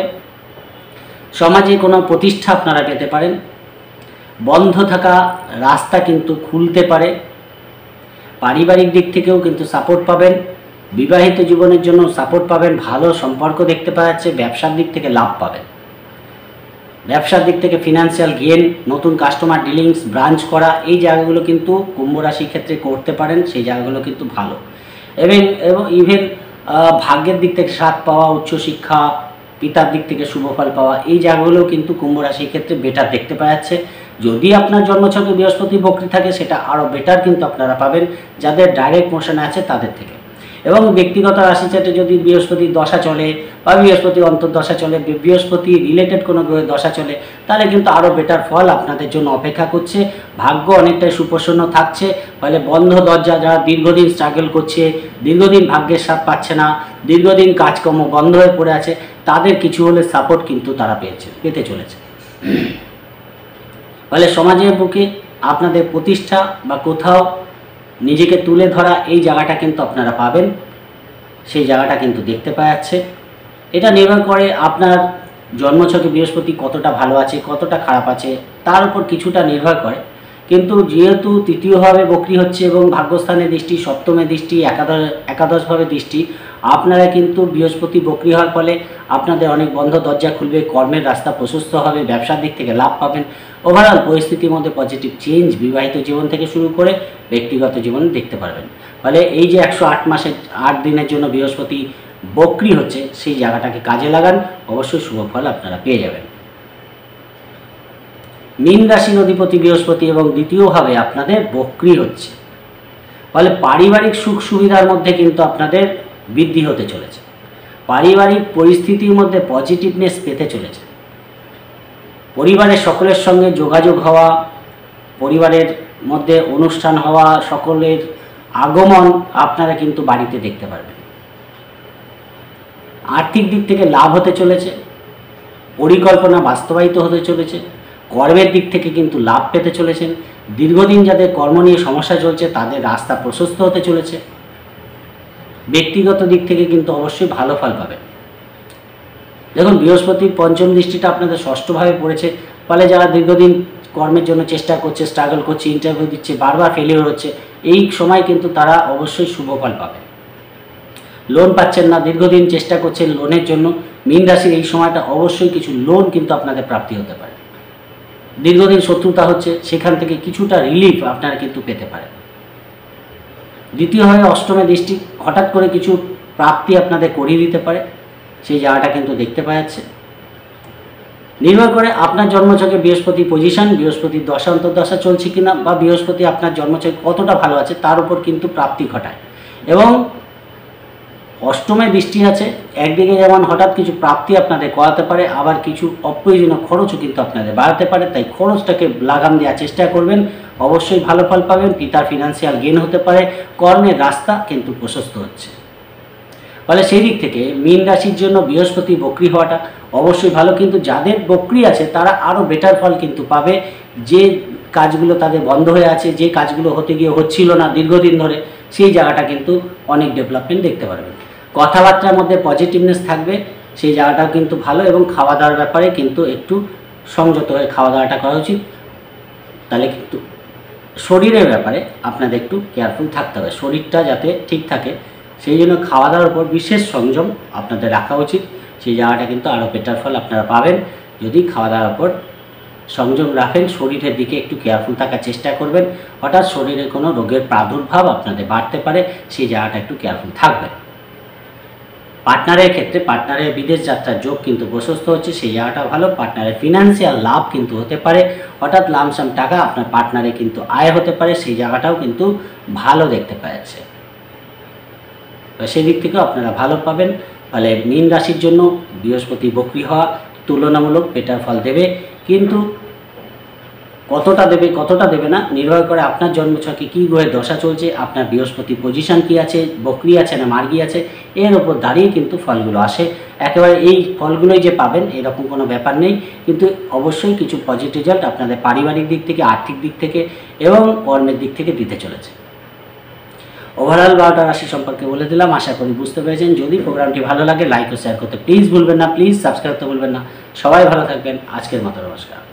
সমাজে কোনো প্রতিষ্ঠা আপনারা পেতে পারেন, বন্ধ থাকা রাস্তা কিন্তু খুলতে পারে। পারিবারিক দিক থেকেও কিন্তু সাপোর্ট পাবেন, বিবাহিত জীবনের জন্য সাপোর্ট পাবেন, ভালো সম্পর্ক দেখতে পাওয়া যাচ্ছে। ব্যবসার দিক থেকে লাভ পাবেন, ব্যবসার দিক থেকে ফিনান্সিয়াল গেন, নতুন কাস্টমার ডিলিংস, ব্রাঞ্চ করা, এই জায়গাগুলো কিন্তু কুম্ভ রাশির ক্ষেত্রে করতে পারেন, সেই জায়গাগুলো কিন্তু ভালো। এবং ইভেন ভাগ্যের দিক থেকে সাথ পাওয়া, উচ্চশিক্ষা, পিতার দিক থেকে শুভফল পাওয়া, এই জায়গাগুলোও কিন্তু কুম্ভ রাশির ক্ষেত্রে বেটার দেখতে পাওয়া যাচ্ছে। যদি আপনার জন্মছকে বৃহস্পতি বক্রি থাকে সেটা আরও বেটার কিন্তু আপনারা পাবেন যাদের ডাইরেক্ট মোশনে আছে তাদের থেকে। এবং ব্যক্তিগত রাশি চার্টে যদি বৃহস্পতির দশা চলে বা বৃহস্পতির অন্তর্দশা চলে, বৃহস্পতি রিলেটেড কোনো গ্রহের দশা চলে, তাহলে কিন্তু আরও বেটার ফল আপনাদের জন্য অপেক্ষা করছে। ভাগ্য অনেকটাই সুপ্রসন্ন থাকছে, ফলে বন্ধ দরজা, যারা দীর্ঘদিন স্ট্রাগল করছে, দীর্ঘদিন ভাগ্যের সাথ পাচ্ছে না, দীর্ঘদিন কাজকর্ম বন্ধ হয়ে পড়ে আছে, তাদের কিছু হলে সাপোর্ট কিন্তু তারা পেতে চলেছে। ফলে সমাজের বুকে আপনাদের প্রতিষ্ঠা বা কোথাও নিজেকে তুলে ধরা, এই জায়গাটা কিন্তু আপনারা পাবেন, সেই জায়গাটা কিন্তু দেখতে পাওয়া যাচ্ছে। এটা নির্ভর করে আপনার জন্মছকে বৃহস্পতি কতটা ভালো আছে, কতটা খারাপ আছে, তার উপর কিছুটা নির্ভর করে। কিন্তু যেহেতু তৃতীয়ভাবে বক্রি হচ্ছে এবং ভাগ্যস্থানের দৃষ্টি, সপ্তমে দৃষ্টি, একাদশভাবে দৃষ্টি, আপনারা কিন্তু বৃহস্পতি বক্রি হওয়ার ফলে আপনাদের অনেক বন্ধ দরজা খুলবে, কর্মের রাস্তা প্রশস্ত হবে, ব্যবসার দিক থেকে লাভ পাবেন। ওভারঅল পরিস্থিতির মধ্যে পজিটিভ চেঞ্জ বিবাহিত জীবন থেকে শুরু করে ব্যক্তিগত জীবনে দেখতে পারবেন। ফলে এই যে 108 মাসের 8 দিনের জন্য বৃহস্পতি বক্রি হচ্ছে, সেই জায়গাটাকে কাজে লাগান, অবশ্যই শুভ ফল আপনারা পেয়ে যাবেন। মীন রাশির অধিপতি বৃহস্পতি এবং দ্বিতীয়ভাবে আপনাদের বক্রি হচ্ছে, ফলে পারিবারিক সুখ সুবিধার মধ্যে কিন্তু আপনাদের বৃদ্ধি হতে চলেছে। পারিবারিক পরিস্থিতির মধ্যে পজিটিভনেস পেতে চলেছে। পরিবারের সকলের সঙ্গে যোগাযোগ হওয়া, পরিবারের মধ্যে অনুষ্ঠান হওয়া, সকলের আগমন আপনারা কিন্তু বাড়িতে দেখতে পারবেন। আর্থিক দিক থেকে লাভ হতে চলেছে, পরিকল্পনা বাস্তবায়িত হতে চলেছে। কর্মের দিক থেকে কিন্তু লাভ পেতে চলেছেন। দীর্ঘদিন যাদের কর্ম নিয়ে সমস্যা চলছে তাদের রাস্তা প্রশস্ত হতে চলেছে। ব্যক্তিগত দিক থেকে কিন্তু অবশ্যই ভালো ফল পাবেন। দেখুন, বৃহস্পতির পঞ্চম দৃষ্টিটা আপনাদের ষষ্ঠভাবে পড়েছে, ফলে যারা দীর্ঘদিন কর্মের জন্য চেষ্টা করছে, স্ট্রাগল করছে, ইন্টারভিউ দিচ্ছে, বারবার ফেলিওর হচ্ছে, এই সময় কিন্তু তারা অবশ্যই শুভ ফল পাবে। লোন পাচ্ছেন না, দীর্ঘদিন চেষ্টা করছেন লোনের জন্য, মীন রাশির এই সময়টা অবশ্যই কিছু লোন কিন্তু আপনাদের প্রাপ্তি হতে পারে। দীর্ঘদিন শত্রুতা হচ্ছে, সেখান থেকে কিছুটা রিলিফ আপনারা কিন্তু পেতে পারেন। দ্বিতীয়ভাবে অষ্টমে দৃষ্টি হঠাৎ করে কিছু প্রাপ্তি আপনাদের করিয়ে দিতে পারে, সেই জায়গাটা কিন্তু দেখতে পাওয়া যাচ্ছে। নির্ভর করে আপনার জন্মছকে বৃহস্পতি পজিশন, বৃহস্পতির দশা অন্তর্দশা চলছে কিনা, বা বৃহস্পতি আপনার জন্মছকে কতটা ভালো আছে তার উপর কিন্তু প্রাপ্তি ঘটায়। এবং অষ্টমে দৃষ্টি আছে, একদিকে যেমন হঠাৎ কিছু প্রাপ্তি আপনাদের করাতে পারে, আবার কিছু অপ্রয়োজনীয় খরচও কিন্তু আপনাদের বাড়াতে পারে। তাই খরচটাকে লাগাম দেওয়ার চেষ্টা করবেন, অবশ্যই ভালো ফল পাবেন। পিতার ফিনান্সিয়াল গেইন হতে পারে, কর্মের রাস্তা কিন্তু প্রশস্ত হচ্ছে। ফলে সেই দিক থেকে মীন রাশির জন্য বৃহস্পতি বক্রি হওয়াটা অবশ্যই ভালো, কিন্তু যাদের বক্রি আছে তারা আরও বেটার ফল কিন্তু পাবে। যে কাজগুলো তাদের বন্ধ হয়ে আছে, যে কাজগুলো হতে গিয়ে হচ্ছিল না দীর্ঘদিন ধরে, সেই জায়গাটা কিন্তু অনেক ডেভেলপমেন্ট দেখতে পারবেন। কথাবার্তার মধ্যে পজিটিভনেস থাকবে, সেই জায়গাটাও কিন্তু ভালো। এবং খাওয়া দাওয়ার ব্যাপারে কিন্তু একটু সংযত হয়ে খাওয়া দাওয়াটা করা উচিত। তাহলে কিন্তু শরীরের ব্যাপারে আপনাদের একটু কেয়ারফুল থাকতে হবে, শরীরটা যাতে ঠিক থাকে, সেই জন্য খাওয়া দাওয়ার উপর বিশেষ সংযম আপনাদের রাখা উচিত। সেই জায়গাটা কিন্তু আরও বেটার ফল আপনারা পাবেন যদি খাওয়া দাওয়ার উপর সংযম রাখেন, শরীরের দিকে একটু কেয়ারফুল থাকার চেষ্টা করবেন। হঠাৎ শরীরে কোনো রোগের প্রাদুর্ভাব আপনাদের বাড়তে পারে, সেই জায়গাটা একটু কেয়ারফুল থাকবেন। পার্টনারের ক্ষেত্রে পার্টনারের বিদেশ যাত্রার যোগ কিন্তু প্রশস্ত হচ্ছে, সেই জায়গাটা ভালো। পার্টনারের ফিনান্সিয়াল লাভ কিন্তু হতে পারে, হঠাৎ লামসাম টাকা আপনার পার্টনারে কিন্তু আয় হতে পারে, সেই জায়গাটাও কিন্তু ভালো দেখতে পাওয়া যাচ্ছে। সেই দিক থেকেও আপনারা ভালো পাবেন। ফলে মীন রাশির জন্য বৃহস্পতি বক্রি হওয়া তুলনামূলক বেটার ফল দেবে, কিন্তু কতটা দেবে কতটা দেবে না নির্ভর করে আপনার জন্মছকে কী গ্রহের দশা চলছে, আপনার বৃহস্পতি পজিশন কী আছে, বক্রি আছে না মার্গী আছে, এর ওপর দাঁড়িয়ে কিন্তু ফলগুলো আসে। একেবারে এই ফলগুলোই যে পাবেন এরকম কোনো ব্যাপার নেই, কিন্তু অবশ্যই কিছু পজিটিভ রেজাল্ট আপনাদের পারিবারিক দিক থেকে, আর্থিক দিক থেকে এবং কর্মের দিক থেকে দিতে চলেছে। ওভারঅল 12টা রাশি সম্পর্কে বলে দিলাম, আশা করি বুঝতে পেরেছেন। যদি প্রোগ্রামটি ভালো লাগে লাইক ও শেয়ার করতে প্লিজ ভুলবেন না, প্লিজ সাবস্ক্রাইব করতে ভুলবেন না। সবাই ভালো থাকবেন। আজকের মতো নমস্কার।